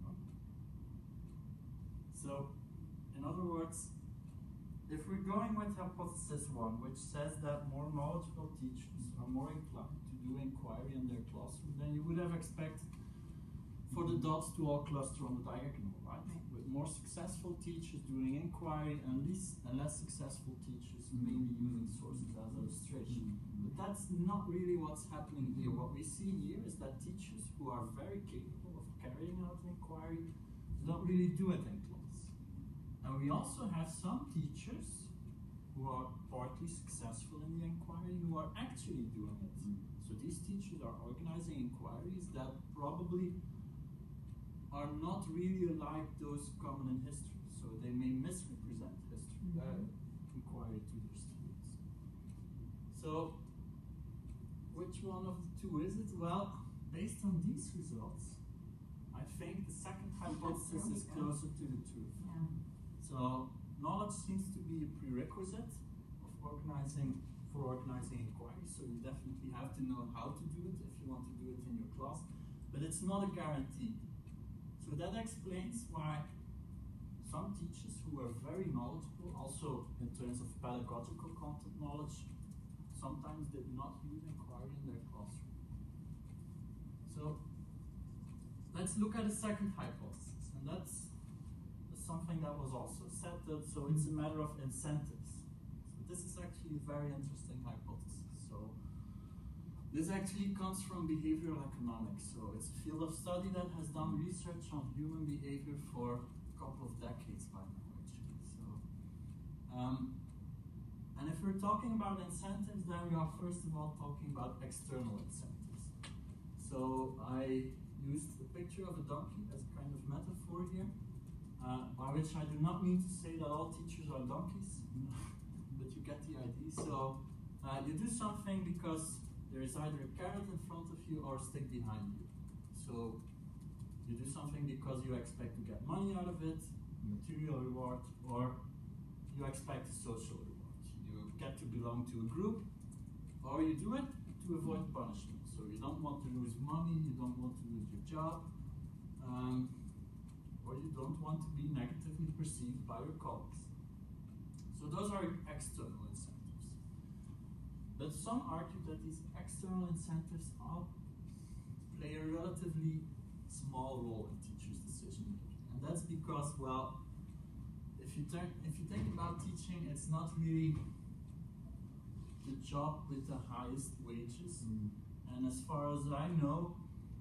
So, in other words, if we're going with hypothesis one, which says that more knowledgeable teachers are more inclined to do inquiry in their classroom, then you would have expected for the dots to all cluster on the diagonal, right? With more successful teachers doing inquiry and least and less successful teachers mainly using sources as illustration. But that's not really what's happening here. What we see here is that teachers who are very capable of carrying out an inquiry don't really do it in class. And we also have some teachers who are partly successful in the inquiry who are actually doing it. So these teachers are organizing inquiries that probably are not really like those common in history. So they may misrepresent history, uh, inquiry to their students. So which one of the two is it? Well, based on these results, I think the second hypothesis is closer to the truth. Yeah. So knowledge seems to be a prerequisite of organizing for organizing inquiry. So you definitely have to know how to do it if you want to do it in your class, but it's not a guarantee. So that explains why some teachers who are very knowledgeable, also in terms of pedagogical content knowledge, sometimes did not use inquiry in their classroom. So let's look at a second hypothesis, and that's something that was also said, that so it's a matter of incentives. So this is actually a very interesting hypothesis. So this actually comes from behavioral economics. So it's a field of study that has done research on human behavior for a couple of decades by now, actually. So, um, and if we're talking about incentives, then we are first of all talking about external incentives. So I used the picture of a donkey as a kind of metaphor here, uh, by which I do not mean to say that all teachers are donkeys, but you get the idea. So uh, you do something because there is either a carrot in front of you or a stick behind you. So you do something because you expect to get money out of it, material reward, or you expect a social reward. You get to belong to a group, or you do it to avoid punishment. So you don't want to lose money, you don't want to lose your job, um, or you don't want to be negatively perceived by your colleagues. So those are external incentives. But some argue that these external incentives all play a relatively small role in teachers' decision making. And that's because, well, if you, think, if you think about teaching, it's not really the job with the highest wages. Mm. And as far as I know,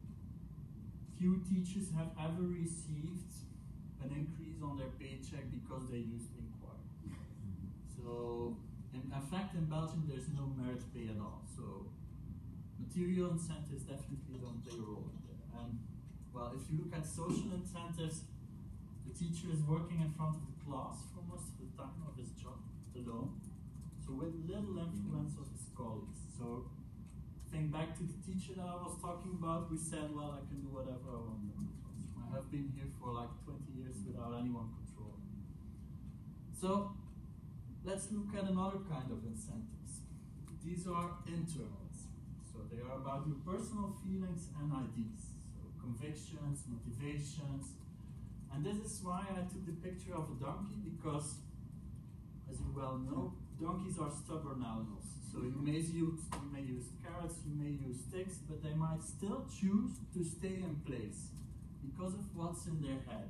few teachers have ever received an increase on their paycheck because they used inquiry. Mm. So, in, in fact, in Belgium, there's no merit pay at all. So, material incentives definitely don't play a role in there. And, well, if you look at social incentives, the teacher is working in front of the class for most of the time of his job alone. So, with little influence of his colleagues. So, think back to the teacher that I was talking about, we said, well, I can do whatever I want in the classroom. I have been here for like twenty years without anyone controlling me. So, let's look at another kind of incentives. These are internal incentives. So they are about your personal feelings and ideas. So convictions, motivations. And this is why I took the picture of a donkey, because, as you well know, donkeys are stubborn animals. So you may use, you may use carrots, you may use sticks, but they might still choose to stay in place because of what's in their head.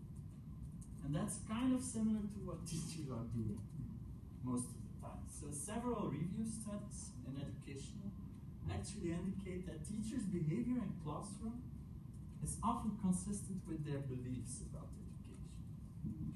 And that's kind of similar to what teachers are doing most of the time. So several review studies in educational actually indicate that teachers' behavior in classroom is often consistent with their beliefs about education.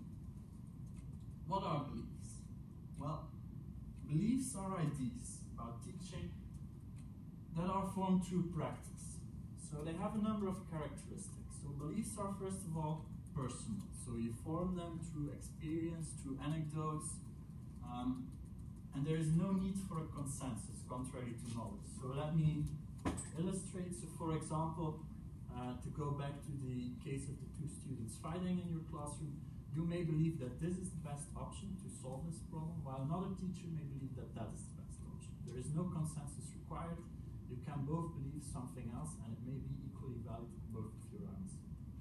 What are beliefs? Well, beliefs are ideas about teaching that are formed through practice. So they have a number of characteristics. So beliefs are, first of all, personal. So you form them through experience, through anecdotes, um, and there is no need for a consensus, contrary to knowledge. So let me illustrate. So for example, uh, to go back to the case of the two students fighting in your classroom, you may believe that this is the best option to solve this problem, while another teacher may believe that that is the best option. There is no consensus required. You can both believe something else, and it may be equally valid on both of your ends.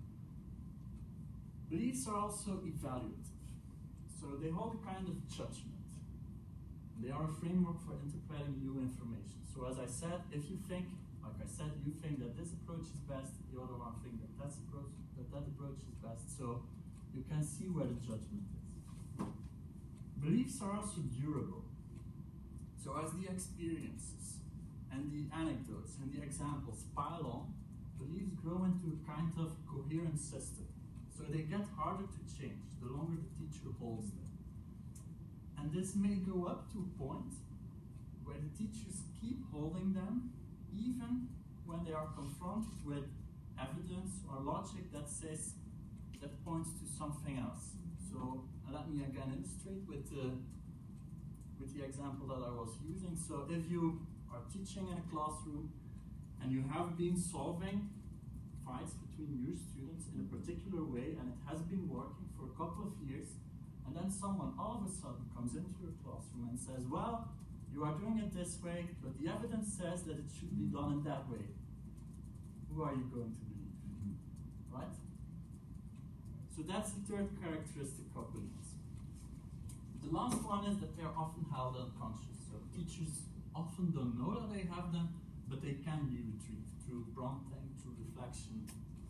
Beliefs are also evaluative. So they hold a kind of judgment. They are a framework for interpreting new information. So as I said, if you think, like I said, you think that this approach is best, the other one thinks that that's approach, that that approach is best. So you can see where the judgment is. Beliefs are also durable. So as the experiences and the anecdotes and the examples pile on, beliefs grow into a kind of coherent system. So they get harder to change the longer the teacher holds them. And this may go up to a point where the teachers keep holding them even when they are confronted with evidence or logic that says, that points to something else. So let me again illustrate with the, with the example that I was using. So if you are teaching in a classroom and you have been solving fights between your students in a particular way and it has been working for a couple of years, and then someone all of a sudden comes into your classroom and says, well, you are doing it this way, but the evidence says that it should be done in that way. Who are you going to believe? Mm-hmm. Right? So that's the third characteristic of beliefs. The last one is that they are often held unconscious. So teachers often don't know that they have them, but they can be retrieved through prompting, through reflection.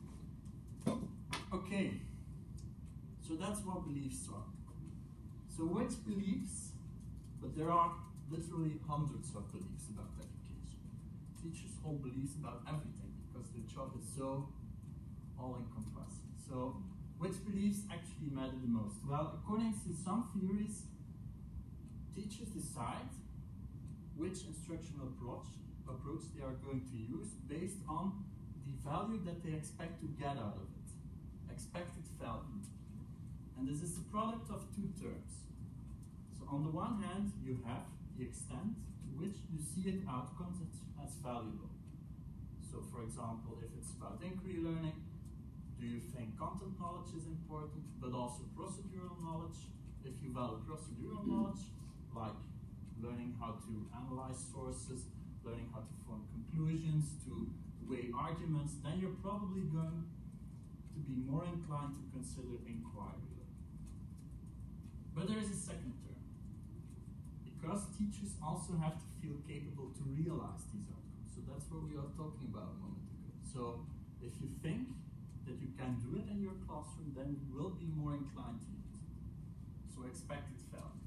Okay, so that's what beliefs are. So which beliefs, but there are literally hundreds of beliefs about education. Teachers hold beliefs about everything because their job is so all-encompassing. So which beliefs actually matter the most? Well, according to some theories, teachers decide which instructional approach, approach they are going to use based on the value that they expect to get out of it. Expected value. And this is the product of two terms. So on the one hand, you have the extent to which you see it outcomes as, as valuable. So for example, if it's about inquiry learning, do you think content knowledge is important, but also procedural knowledge? If you value procedural knowledge, like learning how to analyze sources, learning how to form conclusions, to weigh arguments, then you're probably going to be more inclined to consider inquiry learning. But there is a second term. Because teachers also have to feel capable to realize these outcomes. So that's what we were talking about a moment ago. So if you think that you can do it in your classroom, then you will be more inclined to use it. So expected value.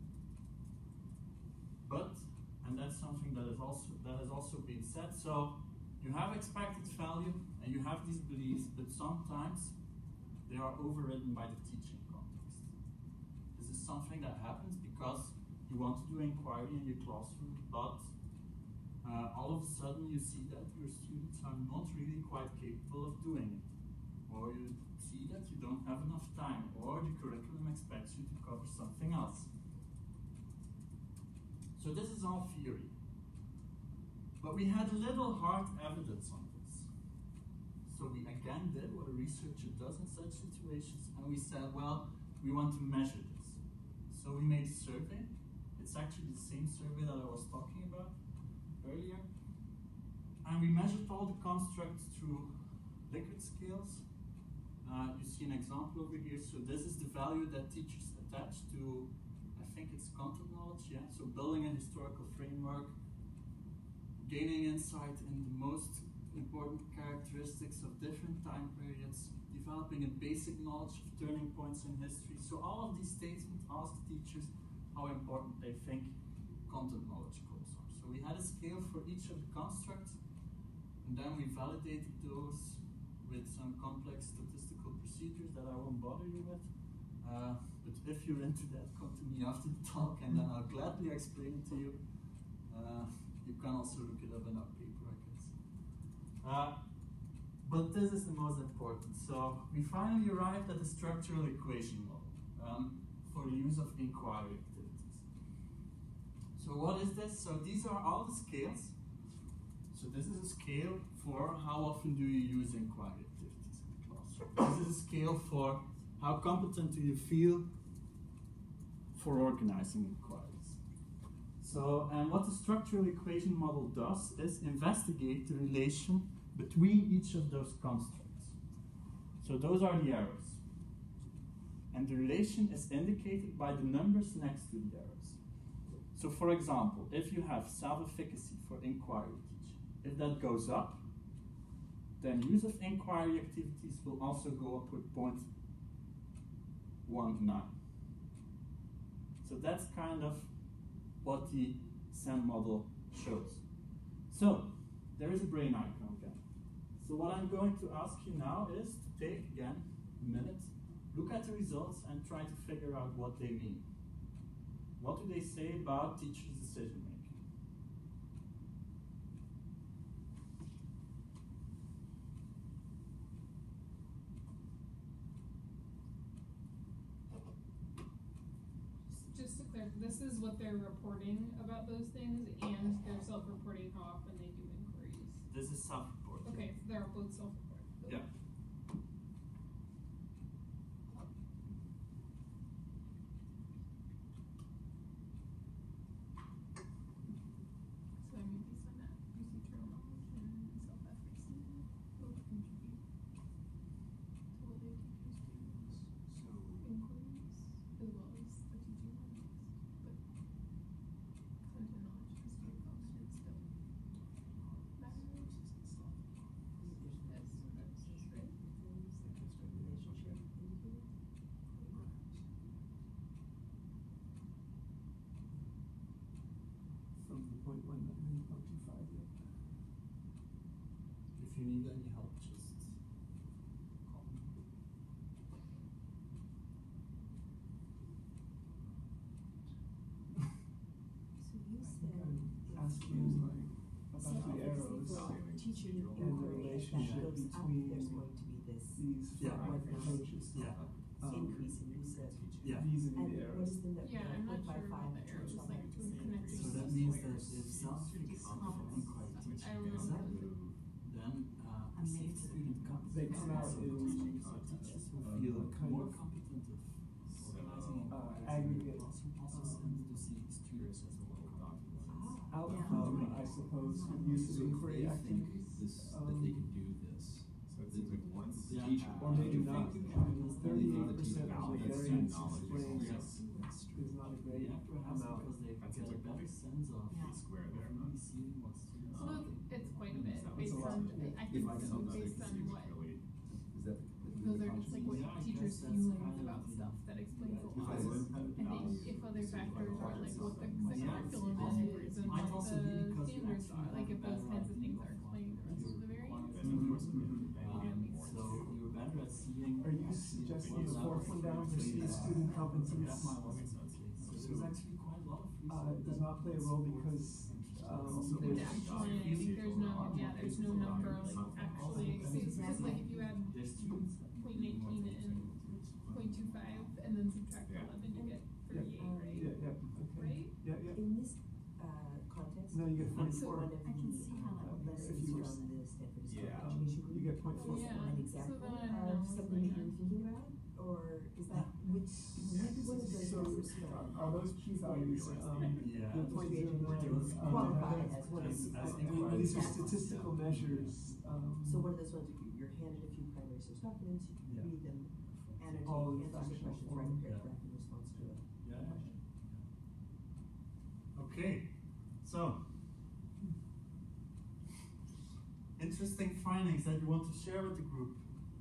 But, and that's something that is also that has also been said, so you have expected value and you have these beliefs, but sometimes they are overridden by the teaching context. This is something that happens because you want to do inquiry in your classroom, but uh, all of a sudden you see that your students are not really quite capable of doing it. Or you see that you don't have enough time, or the curriculum expects you to cover something else. So this is all theory. But we had little hard evidence on this. So we again did what a researcher does in such situations, and we said, well, we want to measure this. So we made a survey. It's actually the same survey that I was talking about earlier. And we measured all the constructs through Likert scales. Uh, you see an example over here. So this is the value that teachers attach to, I think it's content knowledge, yeah? So building a historical framework, gaining insight in the most important characteristics of different time periods, developing a basic knowledge of turning points in history. So all of these statements ask teachers how important they think content knowledge goals are. So we had a scale for each of the constructs, and then we validated those with some complex statistical procedures that I won't bother you with. Uh, but if you're into that, come to me after the talk and then I'll gladly explain it to you. Uh, you can also look it up in our paper, I guess. Uh, but this is the most important. So we finally arrived at the structural equation model um, for the use of inquiry activities. So what is this? So these are all the scales. So this is a scale for how often do you use inquiry activities in the classroom. This is a scale for how competent do you feel for organizing inquiries. So, and what the structural equation model does is investigate the relation between each of those constructs. So those are the arrows. And the relation is indicated by the numbers next to the arrows. So for example, if you have self-efficacy for inquiry teaching, if that goes up, then use of inquiry activities will also go up with zero point one nine. So that's kind of what the S E M model shows. So there is a brain icon again. So what I'm going to ask you now is to take again a minute, look at the results and try to figure out what they mean. What do they say about teachers' decision making? Just to clarify, this is what they're reporting about those things, and they're self-reporting how often they do inquiries. This is self-reported. Okay, so they're both self-reported. Yeah. So I mean, based on that, use internal knowledge and self-efficacy both contribute to what they teach students. So, Inquiries, as well as the teaching methods, but content knowledge and student constants don't matter. Yes, so that's, that's right. From the point one nine and point two five, yep. If you need any help, just call me. So you I said think I'm if asking you like about the arrows for teacher and the inquiry, if that relationship goes up, between there's going to be this these Yeah. five approaches. Yeah. Um, increase in usage. Yeah. vis-a-vis And the what arrows. is the no- Yeah, I'm not point five sure about five the arrows, to like, twelve? connecting So that those means that squares. if self-efficacy for inquiry teaching I don't goes know. up, then uh, safe student competence They come out also in, goes up. So teachers who uh, feel kind more of, competent of organizing uh, inquiries in the aggregate, classroom also um, tend to see students as well competent. outcome, I suppose, with use of inquiry they think activities. this, that Um, they can do this. So it seems like once The Yeah. teacher. Or maybe think not. that I mean, only thirty-eight the teacher percent of the validates variance knowledge is explains also- Yes. that's true. is not a Yeah, great perhaps amount. because they That get seems a like better pretty- sense of pretty square there, of huh? really seeing what students So are. it's quite a bit That's based a lot, on, yeah. I If think I it's can- based on what, really. Is that the? the those are just like what Yeah, I teachers' guess that's feelings kind of about the- stuff that explains a Yeah, lot. if I- I think if other factors are like what the, the Yeah, curriculum it's- is and might what also the be because you standards actually are, like have if a those better kinds of idea things of are what explaining the rest of the your variance. That's of course, Mhm. yeah. Um, Yeah. so you're better at seeing. Are you suggesting the fourth one down, perceived student competencies? That might also be the case. So there's actually quite a lot of Uh, research. does not play a role because, um, Also, there's, yeah. Actually, I think there's no, yeah, there's no number, like, actually, it's just like if you add There's students that point nineteen and point two five and then subtract Yeah. eleven, you get thirty-eight, yeah, right? yeah, okay. Right? Yeah, yeah. In this, uh, context. No, you get one forty-four. of the, I can see how that uh, would lessons If you were- from the Stanford Yeah. Historical Um, Education Group. you get point four. Was Yeah. an So example then I don't know of what's something that going you were on. thinking about, or is that, which, maybe one of those So, numbers are from? are those P values, um, Yeah. the point zero nine, Those um, qualify are as one of as- the- as I mean, inquiry these are tests. statistical measures, um. So one of those ones, if you- you're handed a few primary source documents, you Yeah. can read them, annotate, All in answer some factual questions, form. write a Yeah. paragraph in response to it. Yeah, yeah, yeah. Okay, so interesting findings that you want to share with the group,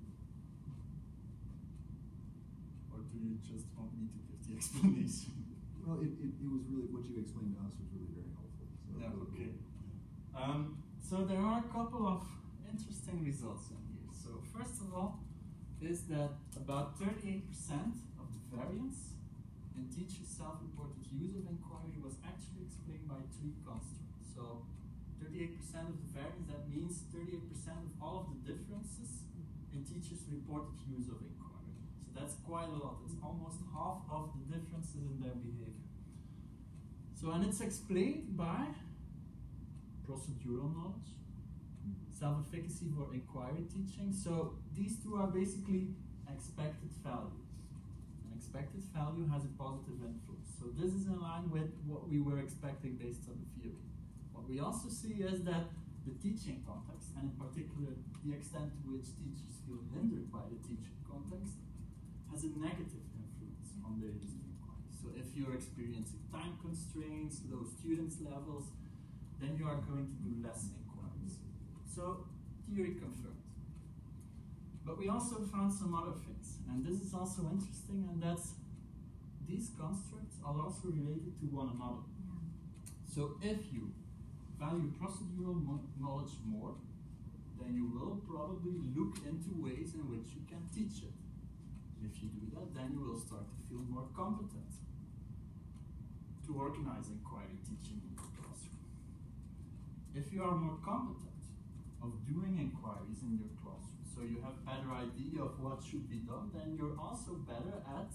or do you just want me to give the explanation? Well, it, it, it was really, what you explained to us was really very helpful. So Yeah, really okay. cool. Um, so there are a couple of interesting results in here. So first of all, is that about thirty-eight percent of the variance in teachers' self-reported use of inquiry was actually explained by three constructs. So thirty-eight percent of the variance, that means thirty-eight percent of all of the differences in teachers' reported use of inquiry. So that's quite a lot. It's almost half of the differences in their behavior. So, and it's explained by procedural knowledge, self-efficacy for inquiry teaching. So these two are basically expected value. An expected value has a positive influence. So this is in line with what we were expecting based on the theory. What we also see is that the teaching context, and in particular the extent to which teachers feel hindered by the teaching context, has a negative influence on their use of inquiry. So if you're experiencing time constraints, low students levels, then you are going to do less inquiries. So theory confirmed. But we also found some other things, and this is also interesting, and that's these constructs are also related to one another. So if you value procedural knowledge more, then you will probably look into ways in which you can teach it. If you do that, then you will start to feel more competent to organize inquiry teaching in your classroom. If you are more competent of doing inquiries in your classroom, so you have a better idea of what should be done, then you're also better at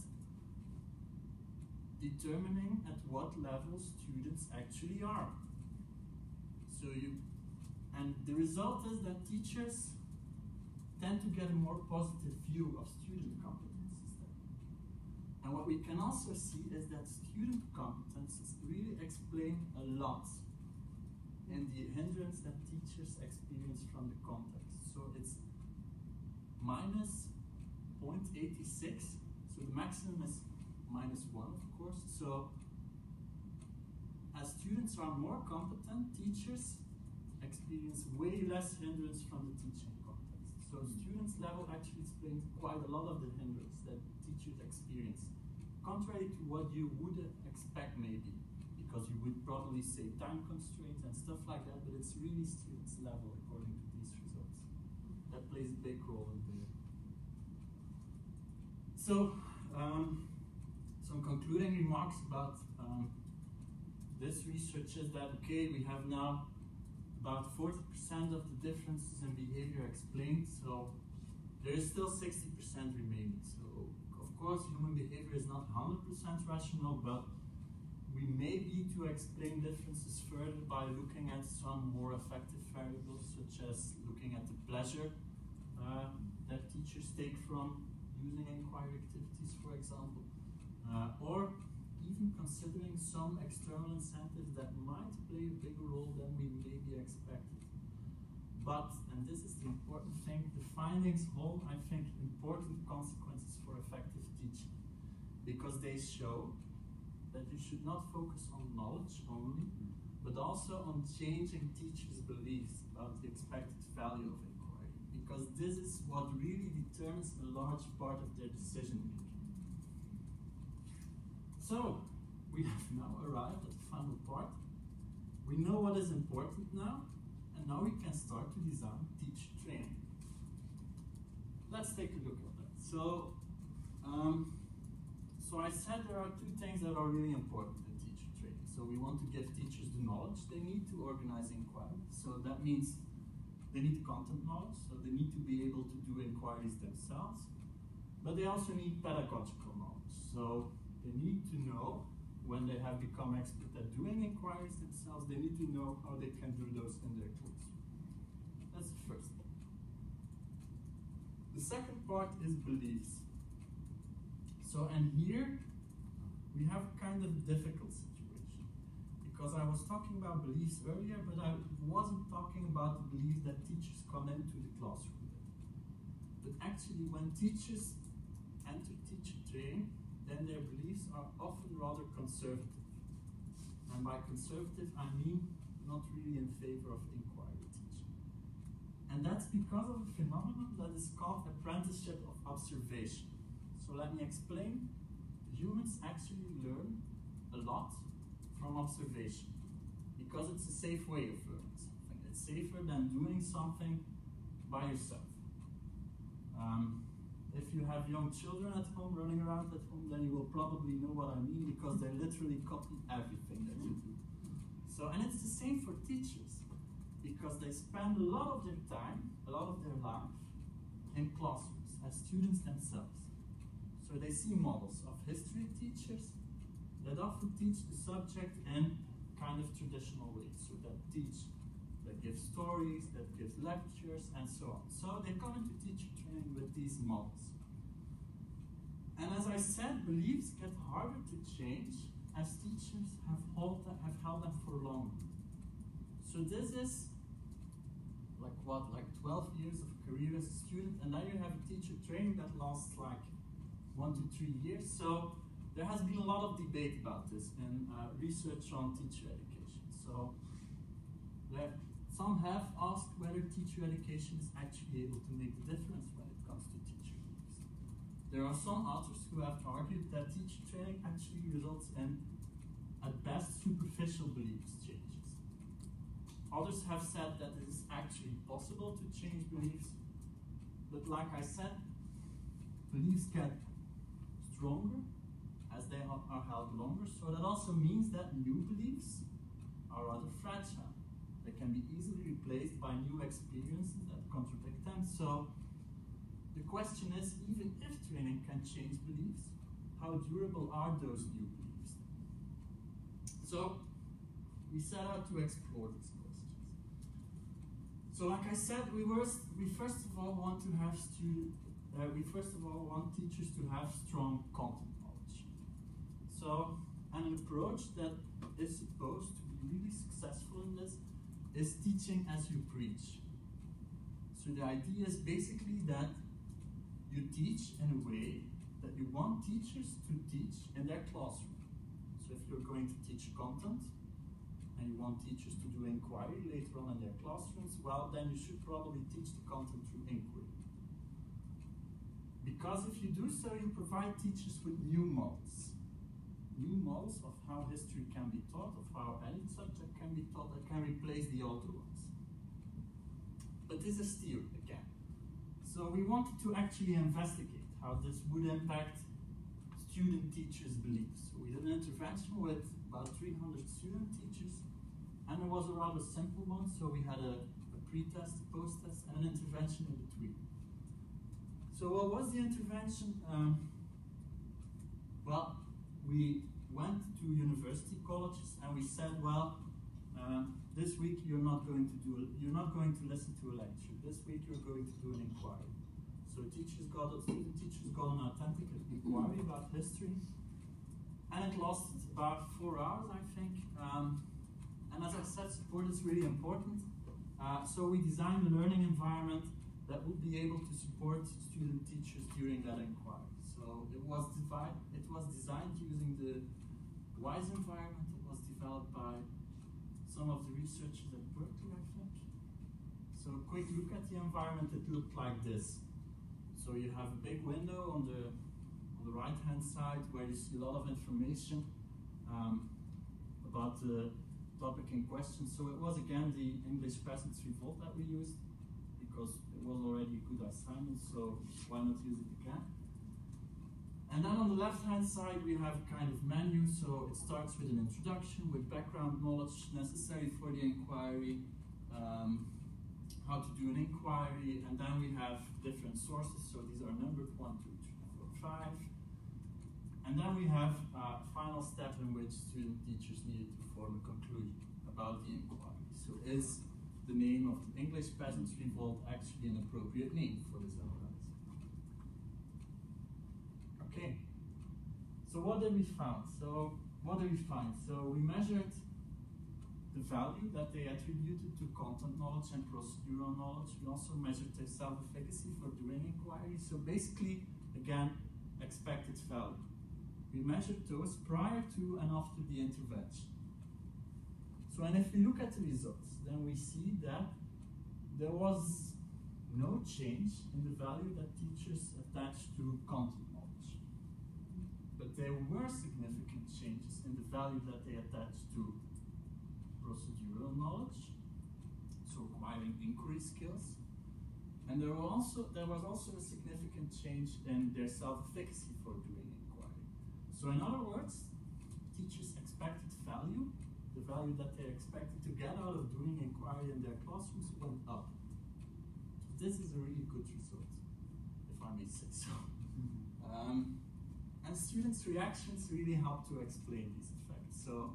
determining at what level students actually are. So you, and the result is that teachers tend to get a more positive view of student competencies then. And what we can also see is that student competencies really explain a lot in the hindrance that teachers experience from the context. So it's minus zero point eight six, so the maximum is minus one, of course. So as students are more competent, teachers experience way less hindrance from the teaching context. So students level actually explains quite a lot of the hindrance that teachers experience, contrary to what you would expect maybe, because you would probably say time constraints and stuff like that, but it's really students level according to these results. That plays a big role in there. So, um, some concluding remarks about um, this research is that, okay, we have now about forty percent of the differences in behavior explained, so there is still sixty percent remaining. So, of course, human behavior is not one hundred percent rational, but we may need to explain differences further by looking at some more effective variables, such as looking at the pleasure uh, that teachers take from using inquiry activities, for example, uh, or even considering some external incentives that might play a bigger role than we maybe expected. But, and this is the important thing, the findings hold, I think, important consequences for effective teaching, because they show that you should not focus on knowledge only, but also on changing teachers' beliefs about the expected value of inquiry, because this is what really determines a large part of their decision making. So, we have now arrived at the final part. We know what is important now, and now we can start to design teacher training. Let's take a look at that. So, um, so I said there are two things that are really important in teacher training. So we want to give teachers the knowledge they need to organize inquiries. So that means they need content knowledge, so they need to be able to do inquiries themselves, but they also need pedagogical knowledge. So they need to know, when they have become expert at doing inquiries themselves, they need to know how they can do those in their classroom. That's the first part. The second part is beliefs. So, and here we have kind of a difficult situation, because I was talking about beliefs earlier, but I wasn't talking about the beliefs that teachers come into the classroom with. But actually, when teachers enter teacher training, then their beliefs are often rather conservative. And by conservative, I mean not really in favor of inquiry teaching. And that's because of a phenomenon that is called apprenticeship of observation. So let me explain. Humans actually learn a lot from observation, because it's a safe way of learning something. It's safer than doing something by yourself. Um, If you have young children at home, running around at home, then you will probably know what I mean, because they literally copy everything that you do. So, and it's the same for teachers. because they spend a lot of their time, a lot of their life, in classrooms as students themselves. So they see models of history teachers that often teach the subject in kind of traditional ways. So that teach, that give stories, that give lectures, and so on. So they come into teacher training with these models. And as I said, beliefs get harder to change as teachers have held them, have held them for longer. So this is like what, like twelve years of career as a student, and now you have a teacher training that lasts like one to three years. So there has been a lot of debate about this in uh, research on teacher education. So there, some have asked whether teacher education is actually able to make the difference when it comes to teacher beliefs. There are some authors who have argued that teacher training actually results in, at best, superficial beliefs changes. Others have said that it is actually possible to change beliefs, but like I said, beliefs get stronger as they are held longer, so that also means that new beliefs are rather fragile. They can be easily replaced by new experiences that contradict them. So the question is, even if training can change beliefs, how durable are those new beliefs? So we set out to explore these questions. So like I said, we, were, we first of all want to have students, uh, we first of all want teachers to have strong content knowledge. So an approach that is supposed to be really successful in this is teaching as you preach. So the idea is basically that you teach in a way that you want teachers to teach in their classroom. So if you're going to teach content, and you want teachers to do inquiry later on in their classrooms, well, then you should probably teach the content through inquiry. Because if you do so, you provide teachers with new models. New models of how history can be taught, of how any subject can be taught, that can replace the older ones. But this is theory again. So we wanted to actually investigate how this would impact student teachers' beliefs. So we did an intervention with about three hundred student teachers, and it was a rather simple one, so we had a, a pre-test, a post-test, and an intervention in between. So what was the intervention? Um, well, we went to university colleges and we said, well, um, this week you're not going to do, a, you're not going to listen to a lecture. This week you're going to do an inquiry. So teachers got, student teachers got an authentic inquiry about history, and it lasted about four hours, I think. Um, and as I said, support is really important. Uh, so we designed a learning environment that would be able to support student teachers during that inquiry. So it was divide, it was designed using the WISE environment. It was developed by some of the researchers at Berkeley, I think. So a quick look at the environment, it looked like this. So you have a big window on the on the right-hand side where you see a lot of information um, about the topic in question. So it was again the English Peasants' Revolt that we used because it was already a good assignment, so why not use it again? And then on the left-hand side we have a kind of menu, so it starts with an introduction with background knowledge necessary for the inquiry, um, how to do an inquiry, and then we have different sources, so these are numbered one, two, three, four, five. And then we have a final step in which student teachers needed to form a conclusion about the inquiry. So is the name of the English Peasants' Revolt actually an appropriate name for this uprising? Okay, so what did we find? So what did we find? So we measured the value that they attributed to content knowledge and procedural knowledge. We also measured their self-efficacy for doing inquiries. So basically, again, expected value. We measured those prior to and after the intervention. So, and if we look at the results, then we see that there was no change in the value that teachers attach to content knowledge. But there were significant changes in the value that they attach to procedural knowledge, so acquiring inquiry skills, and there were also there was also a significant change in their self-efficacy for doing inquiry. So in other words, teachers' expected value the value that they expected to get out of doing inquiry in their classrooms went up. This is a really good result, if I may say so. Um, and students' reactions really help to explain these effects. So,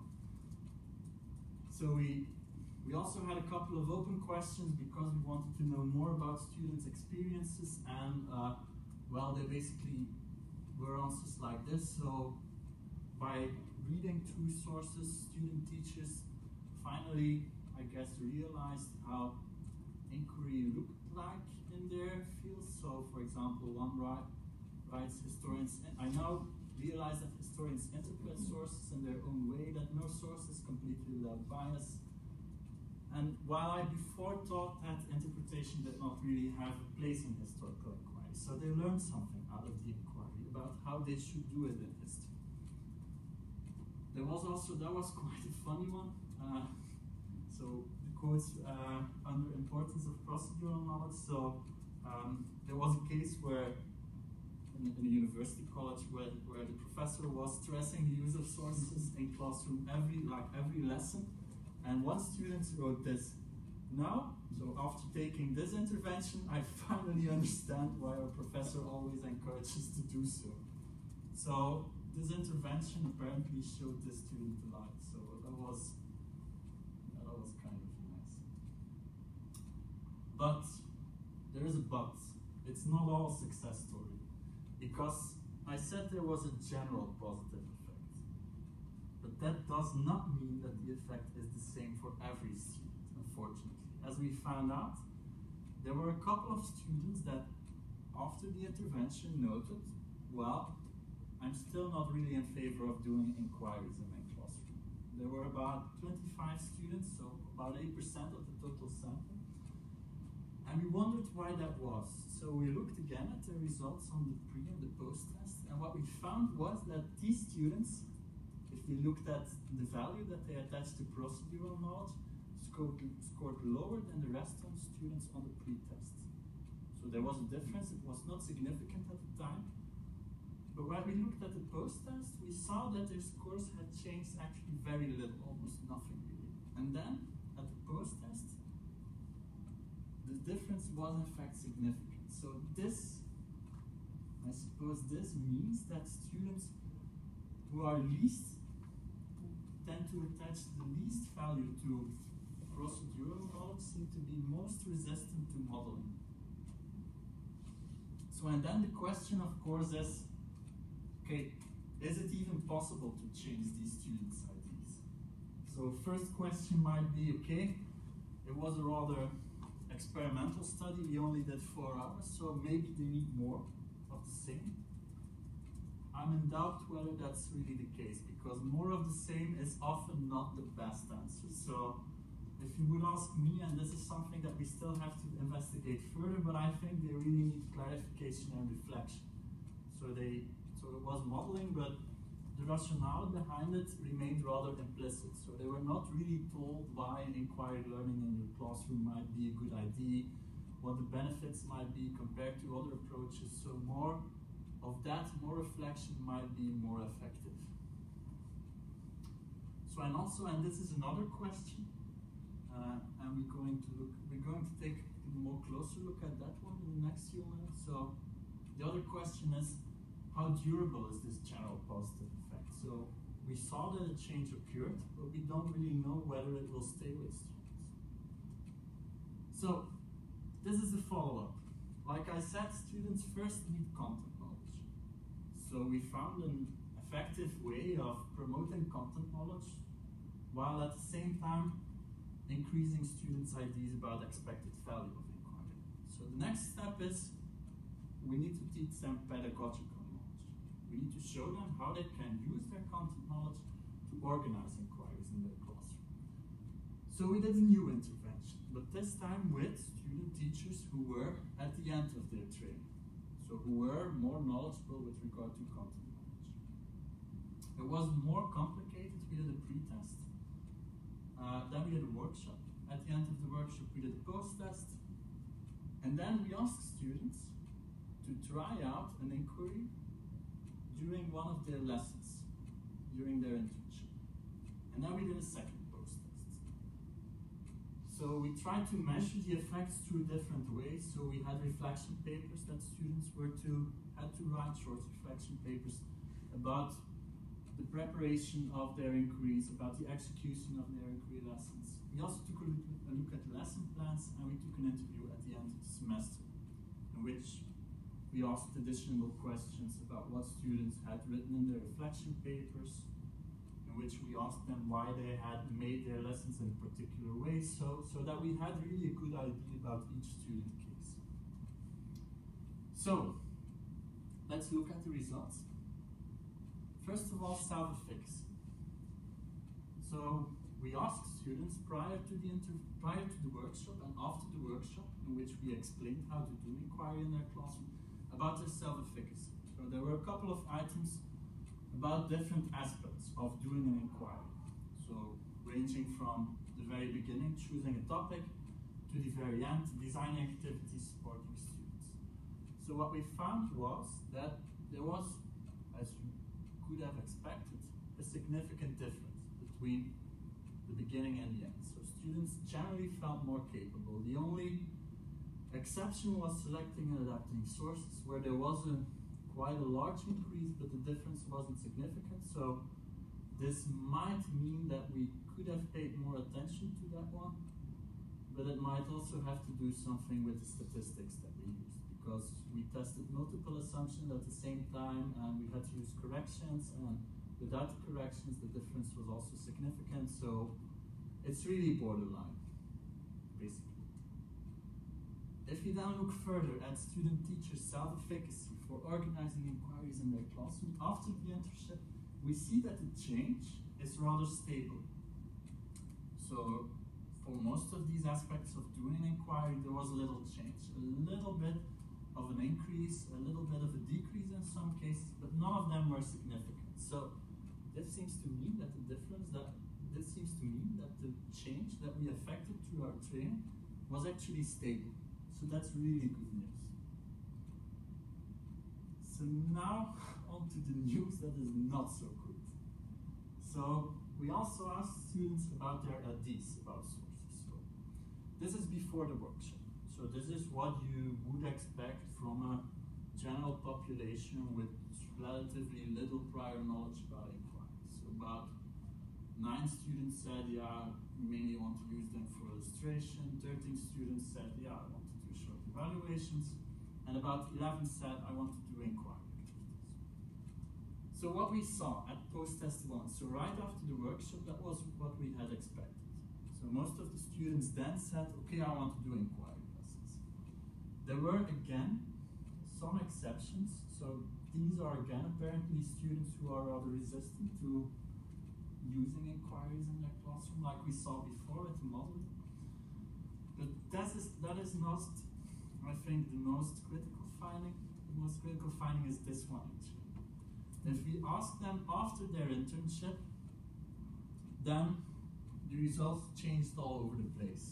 so we, we also had a couple of open questions because we wanted to know more about students' experiences, and uh, well, they basically were answers like this. So, by reading two sources, student teachers finally, I guess, realized how inquiry looked like in their fields. So, for example, one write, writes historians, and I now realize that historians interpret sources in their own way, that no source is completely without bias. And while I before thought that interpretation did not really have a place in historical inquiry, so they learned something out of the inquiry about how they should do it in history. There was also, that was quite a funny one. Uh, so the quotes uh, under importance of procedural knowledge. So um, there was a case where in, in a university college where, where the professor was stressing the use of sources in classroom every, like every lesson. And one student wrote this: "Now, so after taking this intervention, I finally understand why our professor always encourages to do so." So this intervention apparently showed the student a lot. So that was, that was kind of nice. But there is a but. It's not all success story, because I said there was a general positive effect. But that does not mean that the effect is the same for every student, unfortunately. As we found out, there were a couple of students that, after the intervention, noted, well, I'm still not really in favor of doing inquiries in my classroom. There were about twenty-five students, so about eight percent of the total sample. And we wondered why that was. So we looked again at the results on the pre and the post test, and what we found was that these students, if we looked at the value that they attached to procedural knowledge, scored, scored lower than the rest of the students on the pre-test. So there was a difference. It was not significant at the time. But when we looked at the post-test, we saw that their scores had changed actually very little, almost nothing really. And then, at the post-test, the difference was in fact significant. So this, I suppose this means that students who are least, who tend to attach the least value to procedural knowledge seem to be most resistant to modeling. So, and then the question, of course, is, okay, is it even possible to change these students' I Ds? So first question might be, okay, it was a rather experimental study, we only did four hours, so maybe they need more of the same. I'm in doubt whether that's really the case, because more of the same is often not the best answer. So if you would ask me, and this is something that we still have to investigate further, but I think they really need clarification and reflection. So they So it was modeling, but the rationale behind it remained rather implicit. So they were not really told why inquiry learning in your classroom might be a good idea, what the benefits might be compared to other approaches. So more of that, more reflection might be more effective. So and also, and this is another question, uh, and we're going to look, we're going to take a more closer look at that one in the next few minutes. So the other question is, how durable is this general positive effect? So we saw that a change occurred, but we don't really know whether it will stay with students. So this is the follow-up. Like I said, students first need content knowledge. So we found an effective way of promoting content knowledge while at the same time increasing students' ideas about expected value of inquiry. So the next step is we need to teach them pedagogical. We need to show them how they can use their content knowledge to organize inquiries in their classroom. So we did a new intervention, but this time with student teachers who were at the end of their training, so who were more knowledgeable with regard to content knowledge. It was more complicated. We did a pre-test. Uh, then we did a workshop. At the end of the workshop, we did a post-test. And then we asked students to try out an inquiry during one of their lessons, during their internship. And then we did a second post-test. So we tried to measure the effects through different ways. So we had reflection papers that students were to had to write short reflection papers about the preparation of their inquiries, about the execution of their inquiry lessons. We also took a look, a look at the lesson plans, and we took an interview at the end of the semester, in which we asked additional questions about what students had written in their reflection papers, in which we asked them why they had made their lessons in a particular way, so, so that we had really a good idea about each student case. So, let's look at the results. First of all, self-efficacy. So, we asked students prior to the inter prior to the workshop and after the workshop, in which we explained how to do inquiry in their classroom, about their self-efficacy. So there were a couple of items about different aspects of doing an inquiry. So ranging from the very beginning, choosing a topic, to the very end, designing activities supporting students. So what we found was that there was, as you could have expected, a significant difference between the beginning and the end. So students generally felt more capable. The only exception was selecting and adapting sources, where there was a quite a large increase, but the difference wasn't significant. So this might mean that we could have paid more attention to that one, but it might also have to do something with the statistics that we used, because we tested multiple assumptions at the same time, and we had to use corrections, and without the corrections, the difference was also significant. So it's really borderline, basically. If you then look further at student-teacher self-efficacy for organizing inquiries in their classroom after the internship, we see that the change is rather stable. So for most of these aspects of doing an inquiry, there was a little change, a little bit of an increase, a little bit of a decrease in some cases, but none of them were significant. So this seems to mean that the difference that this seems to mean that the change that we affected through our training was actually stable. So that's really good news. So now on to the news that is not so good. So we also asked students about their I Ds about sources. So this is before the workshop. So this is what you would expect from a general population with relatively little prior knowledge about inquiry. So about nine students said, yeah, we mainly want to use them for illustration. thirteen students said, yeah, I want to do short evaluations. And about eleven said, I want to do inquiry activities. So what we saw at post-test one, so right after the workshop, that was what we had expected. So most of the students then said, okay, I want to do inquiry lessons. There were, again, some exceptions. So these are, again, apparently students who are rather resistant to using inquiries in their classroom, like we saw before with the model. But that is, that is not, I think, the most critical finding. The most critical finding is this one, actually. If we ask them after their internship, then the results changed all over the place.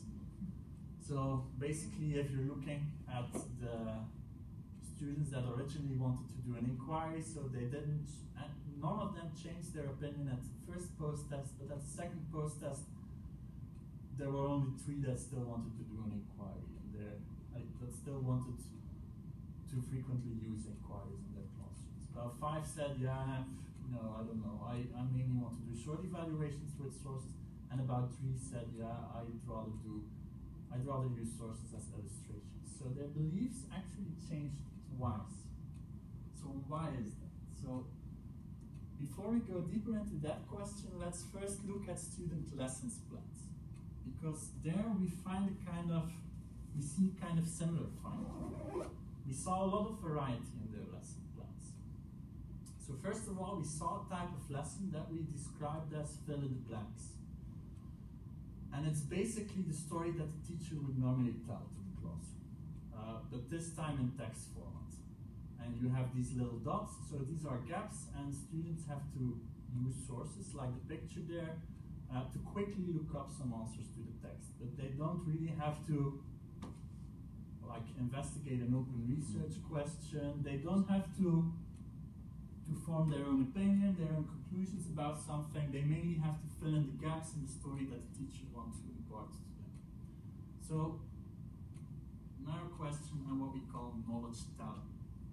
So basically, if you're looking at the students that originally wanted to do an inquiry, so they didn't, and none of them changed their opinion at the first post-test, but at the second post-test, there were only three that still wanted to do an inquiry, and there, that still wanted to frequently use inquiries in their classrooms. About five said, yeah, no, I don't know, I, I mainly want to do short evaluations with sources, and about three said, yeah, I'd rather do, I'd rather use sources as illustrations. So their beliefs actually changed twice. So why is that? So before we go deeper into that question, let's first look at student lessons plans. Because there we find a kind of, we see kind of similar finding. We saw a lot of variety in their lesson plans. So first of all, we saw a type of lesson that we described as fill in the blanks. And it's basically the story that the teacher would normally tell to the classroom, uh, but this time in text format. And you have these little dots, so these are gaps, and students have to use sources like the picture there uh, to quickly look up some answers to the text. But they don't really have to like investigate an open research question. They don't have to to form their own opinion, their own conclusions about something. They mainly have to fill in the gaps in the story that the teacher wants to impart to them. So, now a question on what we call knowledge talent.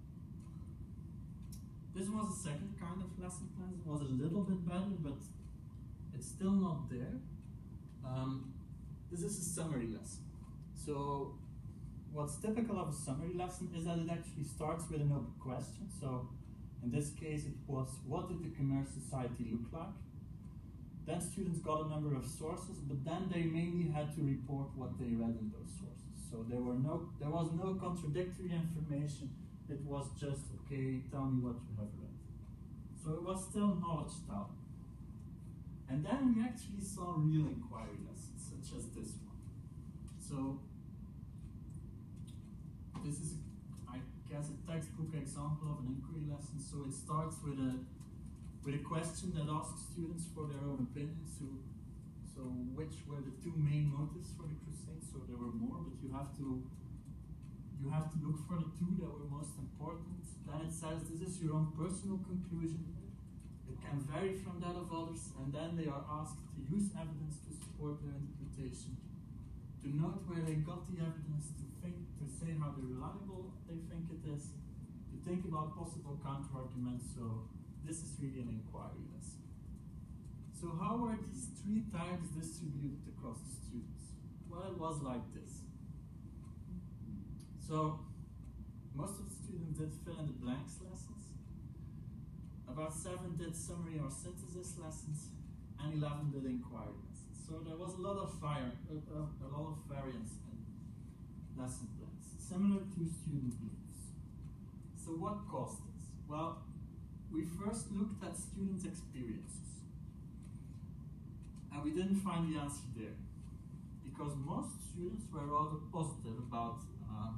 This was a second kind of lesson plan. It was a little bit better, but it's still not there. Um, this is a summary lesson. So, what's typical of a summary lesson is that it actually starts with an open question. So, in this case, it was, what did the Khmer society look like? Then students got a number of sources, but then they mainly had to report what they read in those sources. So there were no, there was no contradictory information. It was just, okay, tell me what you have read. So it was still knowledge style. And then we actually saw real inquiry lessons, such as this one. So this is, I guess, a textbook example of an inquiry lesson. So it starts with a with a question that asks students for their own opinions. So, so which were the two main motives for the crusade? So there were more, but you have to you have to look for the two that were most important. Then it says this is your own personal conclusion. It can vary from that of others, and then they are asked to use evidence to support their interpretation, to note where they got the evidence, to think, to say how reliable they think it is, to think about possible counter-arguments. So this is really an inquiry lesson. So how were these three types distributed across the students? Well, it was like this. So most of the students did fill in the blanks lessons. About seven did summary or synthesis lessons, and eleven did inquiry lessons. So there was a lot of fire, a, a, a lot of variance in lesson plans, similar to student groups. So what caused this? Well, we first looked at students' experiences, and we didn't find the answer there, because most students were rather positive about um,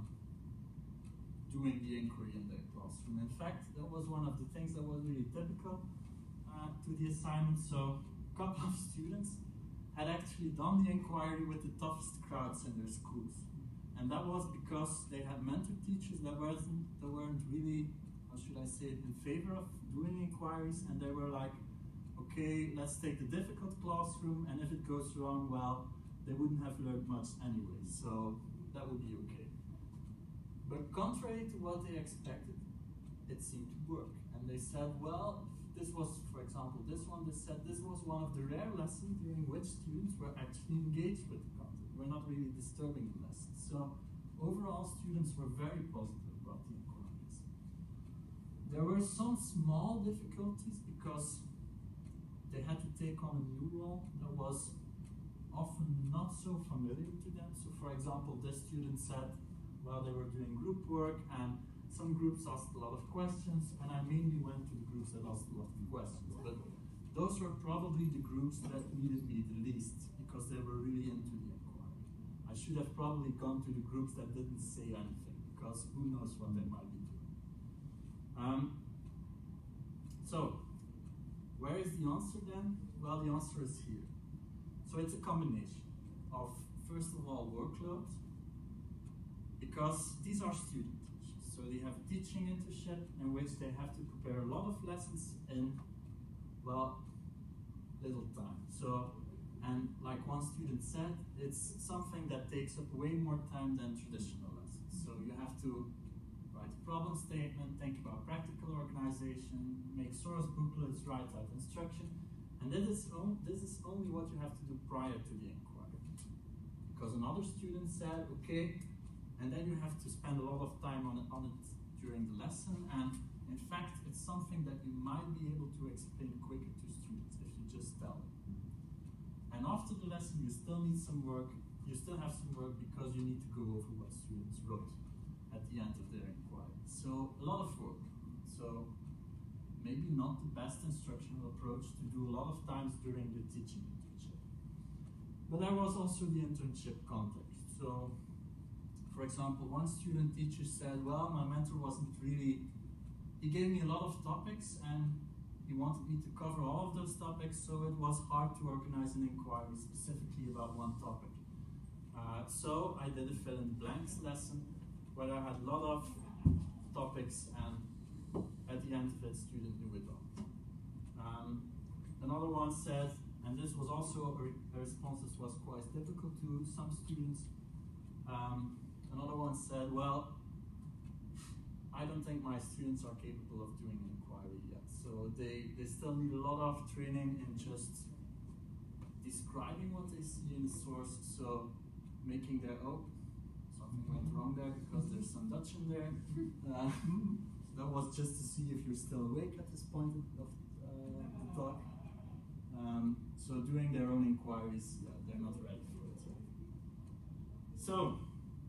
doing the inquiry in their classroom. In fact, that was one of the things that was really typical uh, to the assignment. So a couple of students had actually done the inquiry with the toughest crowds in their schools, and that was because they had mentor teachers that weren't, that weren't really, how should I say it, in favor of doing inquiries, and they were like, okay, let's take the difficult classroom, and if it goes wrong, well, they wouldn't have learned much anyway, so that would be okay. But contrary to what they expected, it seemed to work. And they said, well, this was, for example, this one, they said this was one of the rare lessons during which students were actually engaged with the content. We're not really disturbing the lesson. So overall, students were very positive about the inquiries. There were some small difficulties because they had to take on a new role that was often not so familiar to them. So for example, this student said, well, they were doing group work, and some groups asked a lot of questions, and I mainly went to the groups that asked a lot of questions. But those were probably the groups that needed me the least, because they were really into the inquiry. I should have probably gone to the groups that didn't say anything, because who knows what they might be doing. Um, so, where is the answer then? Well, the answer is here. So it's a combination of, first of all, workload, because these are student teachers. So they have teaching internship in which they have to prepare a lot of lessons in, well, little time. So, and like one student said, it's something that takes up way more time than traditional lessons. So you have to write a problem statement, think about practical organization, make source booklets, write out instruction, and this is, on, this is only what you have to do prior to the inquiry. Because another student said, okay, and then you have to spend a lot of time on it, on it during the lesson, and in fact, it's something that you might be able to explain quicker to students if you just tell them. And after the lesson, you still need some work, you still have some work because you need to go over what students wrote at the end of their inquiry. So, a lot of work. So, maybe not the best instructional approach to do a lot of times during the teaching internship. But there was also the internship context. So, for example, one student teacher said, well, my mentor wasn't really, he gave me a lot of topics and he wanted me to cover all of those topics, so it was hard to organize an inquiry specifically about one topic. Uh, so I did a fill in blanks lesson where I had a lot of topics, and at the end of it, student knew it all. Um, another one said, and this was also a, re a response that was quite difficult to some students, Um, another one said, well, I don't think my students are capable of doing inquiry yet. So they, they still need a lot of training in just describing what they see in the source. So making their, oh, something went wrong there because there's some Dutch in there. Uh, that was just to see if you're still awake at this point of uh, the talk. Um, so doing their own inquiries, yeah, they're not ready for it. So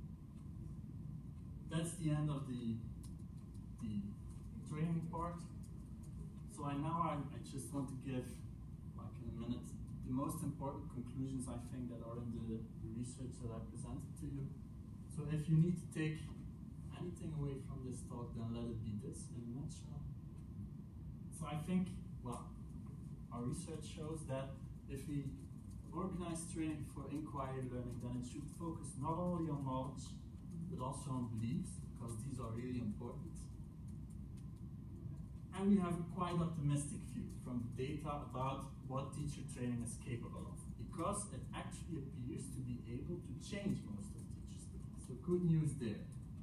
that's the end of the the training part. So I now I, I just want to give, like in a minute, the most important conclusions I think that are in the, the research that I presented to you. So if you need to take anything away from this talk, then let it be this in a nutshell. So I think, well, our research shows that if we organize training for inquiry learning, then it should focus not only on knowledge, but also on beliefs, because these are really important. And we have a quite optimistic view from the data about what teacher training is capable of, because it actually appears to be able to change most of teachers' beliefs. So good news there.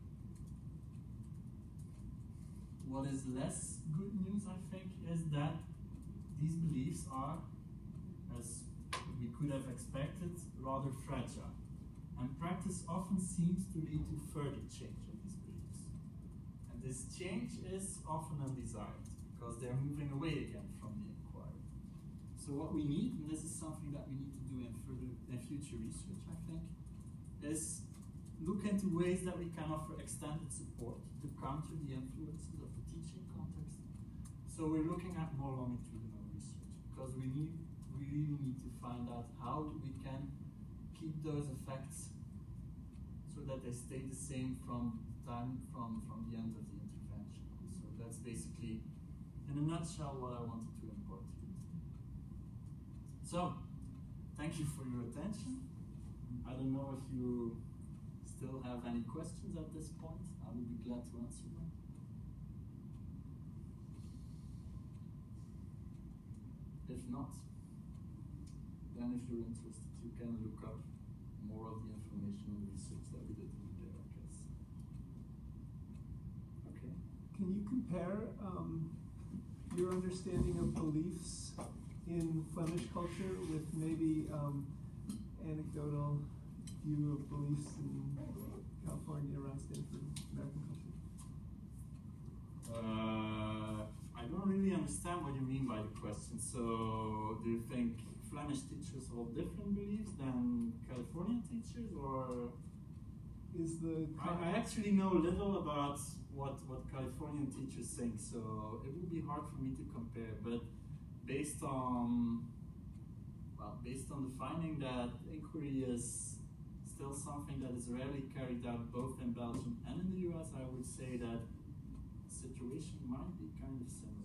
What is less good news, I think, is that these beliefs are, as we could have expected, rather fragile. And practice often seems to lead to further change of these beliefs. And this change is often undesired, because they're moving away again from the inquiry. So what we need, and this is something that we need to do in further in future research, I think, is look into ways that we can offer extended support to counter the influences of the teaching context. So we're looking at more longitudinal research, because we need we really need to find out how we can keep those effects so that they stay the same from time from, from the end of the intervention. So that's basically, in a nutshell, what I wanted to impart to you. So, thank you for your attention. I don't know if you still have any questions at this point. I would be glad to answer them. If not, then if you're interested, you can look up more of the information and research that we did in there, I guess. Okay. Can you compare um, your understanding of beliefs in Flemish culture with maybe um, anecdotal view of beliefs in California around Stanford, American culture? Uh, I don't really understand what you mean by the question. So, do you think Flemish teachers hold different beliefs than Californian teachers, or is the I, I actually know little about what what Californian teachers think, so it would be hard for me to compare. But based on well, based on the finding that inquiry is still something that is rarely carried out both in Belgium and in the U S, I would say that the situation might be kind of similar.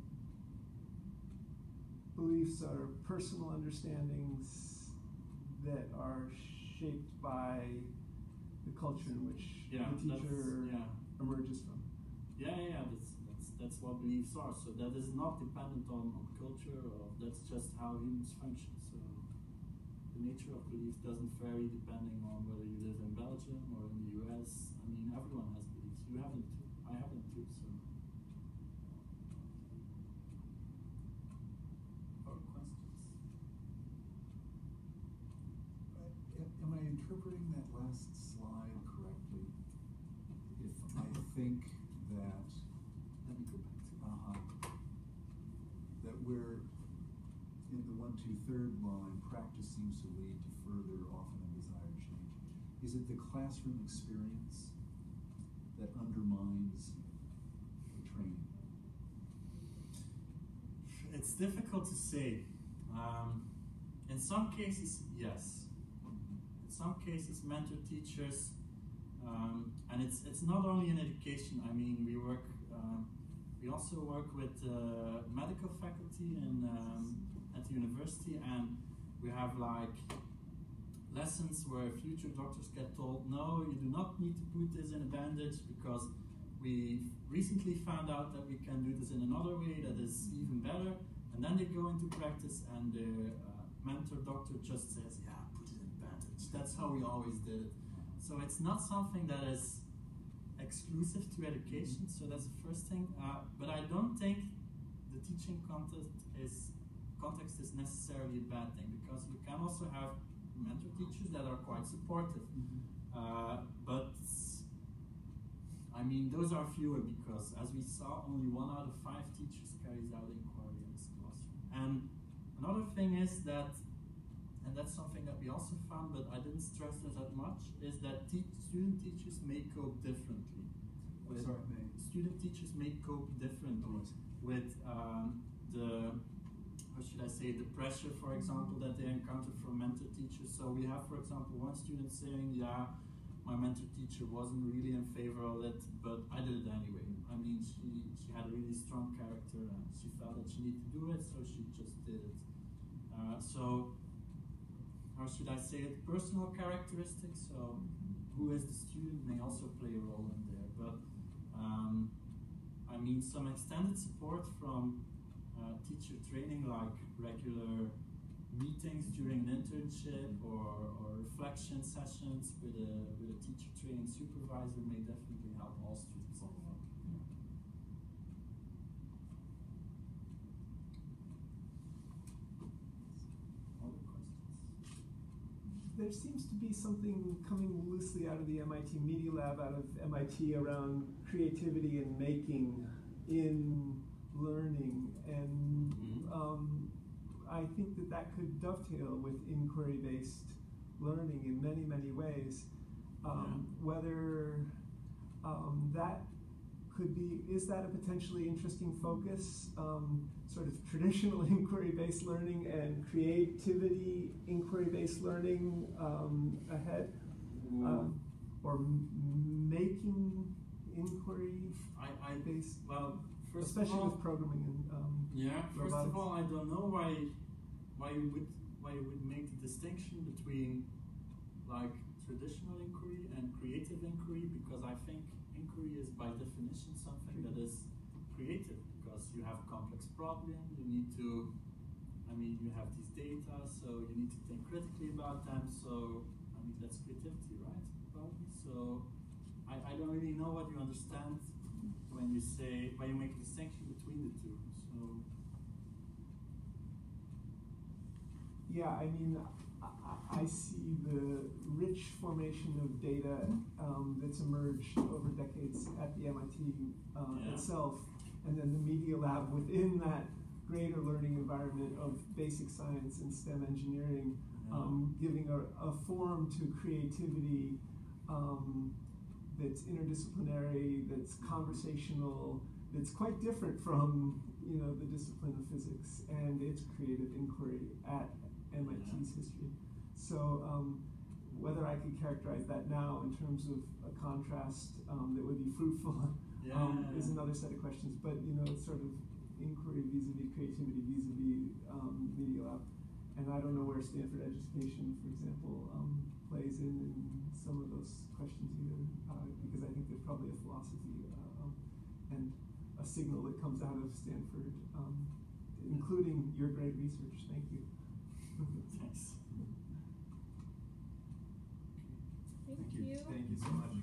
Beliefs are personal understandings that are shaped by the culture in which Yeah, the teacher yeah. emerges from. Yeah, yeah, yeah, that's, that's, that's what beliefs are. So that is not dependent on, on culture, or that's just how humans function. So the nature of belief doesn't vary depending on whether you live in Belgium or in the U S. I mean, everyone has beliefs. You have them too. I have them too, so. Other questions? Am I interpreting that last slide correctly? If I think that Let me go back to uh-huh, that we're in the one, two, third line, practice seems to lead to further, often undesired change. Is it the classroom experience that undermines the training? It's difficult to say. Um, in some cases, yes. In some cases, mentor teachers, um, and it's it's not only in education. I mean, we work, um, we also work with uh, medical faculty in um, at the university, and we have like lessons where future doctors get told, no, you do not need to put this in a bandage because we recently found out that we can do this in another way that is even better. And then they go into practice and their uh, mentor doctor just says, yeah, put it in a bandage. That's how we always did it. so it's not something that is exclusive to education, so that's the first thing. Uh, but I don't think the teaching context is context is necessarily a bad thing, because you can also have mentor teachers that are quite supportive. Uh, but I mean, those are fewer, because as we saw, only one out of five teachers carries out inquiry in his classroom. And another thing is that, and that's something that we also found, but I didn't stress this that much, is that te student teachers may cope differently. With Sorry, may. Student teachers may cope differently with um, the, how should I say, the pressure, for example, that they encounter from mentor teachers. So we have, for example, one student saying, yeah, my mentor teacher wasn't really in favor of it, but I did it anyway. I mean, she, she had a really strong character, and she felt that she needed to do it, so she just did it. Uh, so, how should I say it? Personal characteristics, so who is the student may also play a role in there. But, um, I mean, some extended support from uh, teacher training, like regular meetings during an internship or, or reflection sessions with a, with a teacher training supervisor may definitely help all students. Also. Yeah. Other questions? There seems to be something coming loosely out of the M I T Media Lab, out of M I T, around creativity and making in learning, and Mm-hmm. um, I think that that could dovetail with inquiry-based learning in many, many ways. Um, Yeah. Whether um, that could be, is that a potentially interesting focus? Um, sort of traditional inquiry-based learning and creativity inquiry-based learning um, ahead? Um, or m making inquiry-based, I, I, well, first especially of all, with programming and um, yeah, first robotics. of all, I don't know why why you would why you would make the distinction between like traditional inquiry and creative inquiry, because I think inquiry is by definition something that is creative, because you have a complex problem, you need to, I mean, you have these data, so you need to think critically about them, so I mean, that's creativity, right? Probably. So I, I don't really know what you understand when you say, when you make a distinction between the two. So yeah, I mean, I, I see the rich formation of data um, that's emerged over decades at the M I T uh, Yeah. itself, and then the Media Lab within that greater learning environment of basic science and STEM engineering, Yeah. um, giving a, a form to creativity um, that's interdisciplinary, that's conversational, that's quite different from, you know, the discipline of physics and its creative inquiry at M I T's history. So um, whether I could characterize that now in terms of a contrast um, that would be fruitful yeah, um, yeah, is yeah. another set of questions. But, you know, it's sort of inquiry vis-a-vis creativity vis-a-vis um, Media Lab. And I don't know where Stanford Education, for example, um, plays in, in some of those questions either, uh, because I think there's probably a philosophy uh, um, and a signal that comes out of Stanford, um, including your great research. Thank you. Thanks. Thank Thank you. you. Thank you so much.